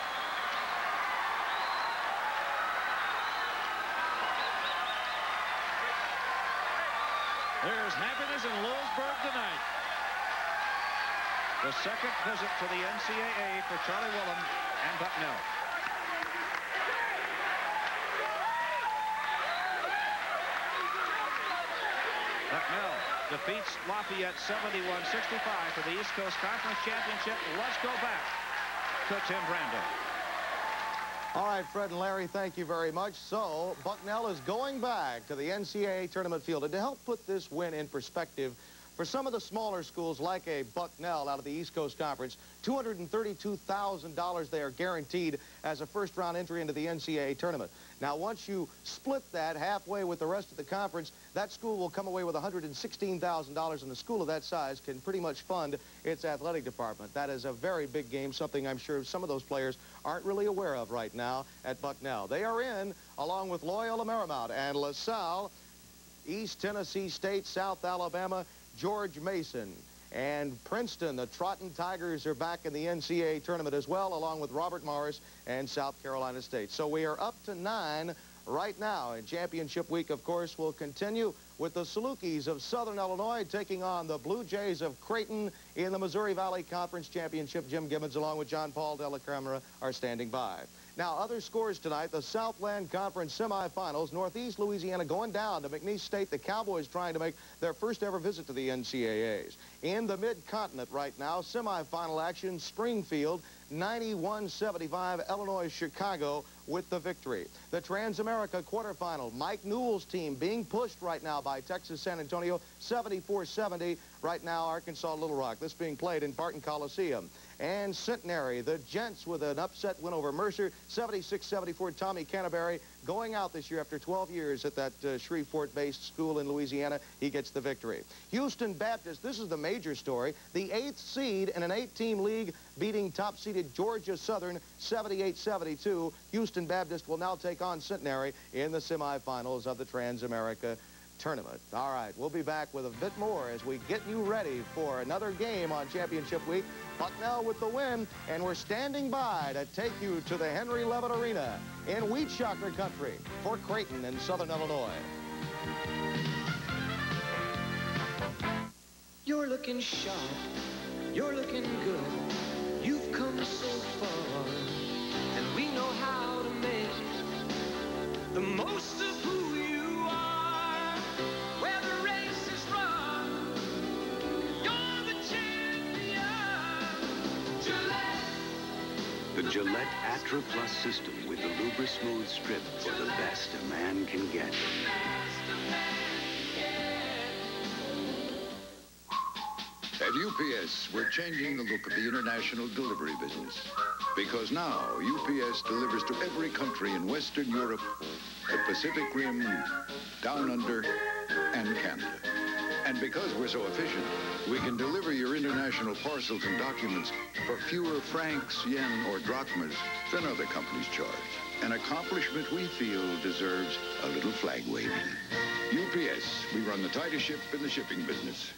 There's happiness in Lewisburg tonight. The second visit to the N C A A for Charlie Willem and Bucknell. Bucknell defeats Lafayette seventy-one sixty-five for the East Coast Conference Championship. Let's go back to Tim Brando. All right, Fred and Larry, thank you very much. So, Bucknell is going back to the N C A A tournament field. And to help put this win in perspective, for some of the smaller schools like a Bucknell out of the East Coast Conference, two hundred thirty-two thousand dollars they are guaranteed as a first-round entry into the N C A A tournament. Now, once you split that halfway with the rest of the conference, that school will come away with one hundred sixteen thousand dollars, and a school of that size can pretty much fund its athletic department. That is a very big game, something I'm sure some of those players aren't really aware of right now at Bucknell. They are in, along with Loyola Marymount and LaSalle, East Tennessee State, South Alabama, George Mason, and Princeton. The Trotton Tigers are back in the N C A A tournament as well, along with Robert Morris and South Carolina State. So we are up to nine right now, and championship week, of course, will continue with the Salukis of Southern Illinois taking on the Blue Jays of Creighton in the Missouri Valley Conference Championship. Jim Gibbons, along with John Paul Della Camera, are standing by. Now, other scores tonight, the Southland Conference semifinals. Northeast Louisiana going down to McNeese State. The Cowboys trying to make their first ever visit to the N C A As. In the Mid-Continent right now, semifinal action, Springfield, ninety-one seventy-five, Illinois Chicago with the victory. The Transamerica quarterfinal, Mike Newell's team being pushed right now by Texas San Antonio, seventy-four seventy. Right now, Arkansas Little Rock. This being played in Barton Coliseum. and Centenary. The Gents with an upset win over Mercer, seventy-six seventy-four. Tommy Canterbury going out this year after twelve years at that uh, Shreveport-based school in Louisiana. He gets the victory. Houston Baptist, this is the major story. The eighth seed in an eight-team league beating top-seeded Georgia Southern seventy-eight seventy-two. Houston Baptist will now take on Centenary in the semifinals of the Transamerica Tournament. All right, we'll be back with a bit more as we get you ready for another game on Championship Week. Bucknell with the win, and we're standing by to take you to the Henry Levitt Arena in Wheat Shocker Country for Creighton in Southern Illinois. You're looking sharp, you're looking good, you've come so far, and we know how to make the most of who you are. Where the race is run, you're the champion. Gillette. The Gillette Atra Plus system with the Lubra Smooth Strip for the best a man can get. At U P S, we're changing the look of the international delivery business. Because now, U P S delivers to every country in Western Europe, the Pacific Rim, Down Under, and Canada. And because we're so efficient, we can deliver your international parcels and documents for fewer francs, yen, or drachmas than other companies charge. An accomplishment we feel deserves a little flag waving. U P S, we run the tightest ship in the shipping business.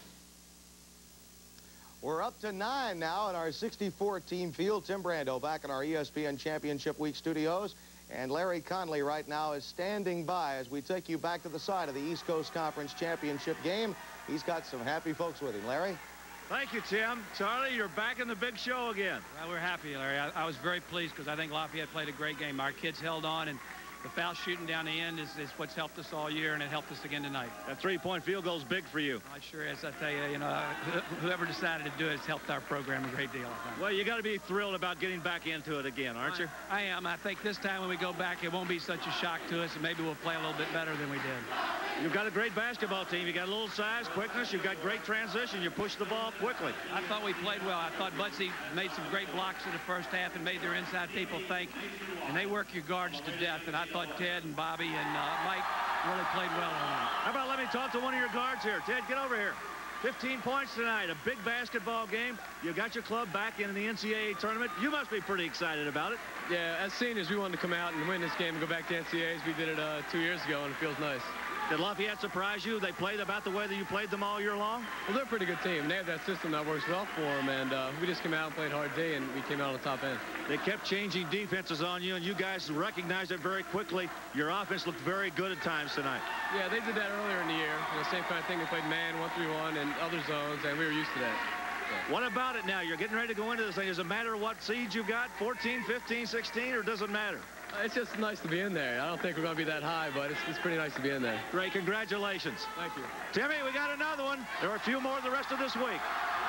We're up to nine now in our sixty-four team field. Tim Brando back in our E S P N Championship Week studios. And Larry Conley right now is standing by as we take you back to the side of the East Coast Conference Championship game. He's got some happy folks with him. Larry? Thank you, Tim. Charlie, you're back in the big show again. Well, we're happy, Larry. I, I was very pleased because I think Lafayette played a great game. Our kids held on, and the foul shooting down the end is, is what's helped us all year, and it helped us again tonight. That three-point field goal is big for you. Well, it sure is. I tell you, you know, whoever decided to do it has helped our program a great deal. I think. Well, you got to be thrilled about getting back into it again, aren't you? I, I am. I think this time when we go back, it won't be such a shock to us, and maybe we'll play a little bit better than we did. You've got a great basketball team. You got a little size, quickness. You've got great transition. You push the ball quickly. I thought we played well. I thought Budsy made some great blocks in the first half and made their inside people think, and they work your guards to death. And I thought Ted and Bobby and uh, Mike really played well on that. How about let me talk to one of your guards here. Ted, get over here. fifteen points tonight, a big basketball game. You got your club back in the N C double A tournament. You must be pretty excited about it. Yeah, as seniors, we wanted to come out and win this game and go back to N C double A's. We did it uh, two years ago, and it feels nice. Did Lafayette surprise you? They played about the way that you played them all year long? Well, they're a pretty good team. They have that system that works well for them, and uh, we just came out and played hard day, and we came out on the top end. They kept changing defenses on you, and you guys recognized it very quickly. Your offense looked very good at times tonight. Yeah, they did that earlier in the year. You know, same kind of thing. They played man, one three one, and other zones, and we were used to that. So. What about it now? You're getting ready to go into this thing. Does it matter what seeds you got, fourteen, fifteen, sixteen, or does it matter? It's just nice to be in there. I don't think we're going to be that high, but it's, it's pretty nice to be in there. Great. Congratulations. Thank you. Timmy, we got another one. There are a few more the rest of this week.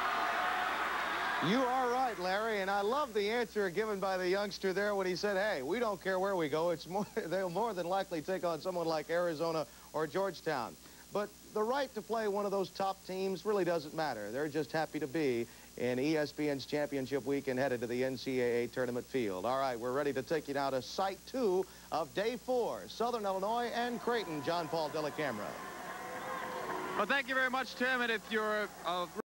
You are right, Larry, and I love the answer given by the youngster there when he said, hey, we don't care where we go. It's more, they'll more than likely take on someone like Arizona or Georgetown. But the right to play one of those top teams really doesn't matter. They're just happy to be in E S P N's Championship Week and headed to the N C double A tournament field. All right, we're ready to take you now to site two of day four, Southern Illinois and Creighton. John Paul Dellacamera. Well, thank you very much, Tim. And if you're uh,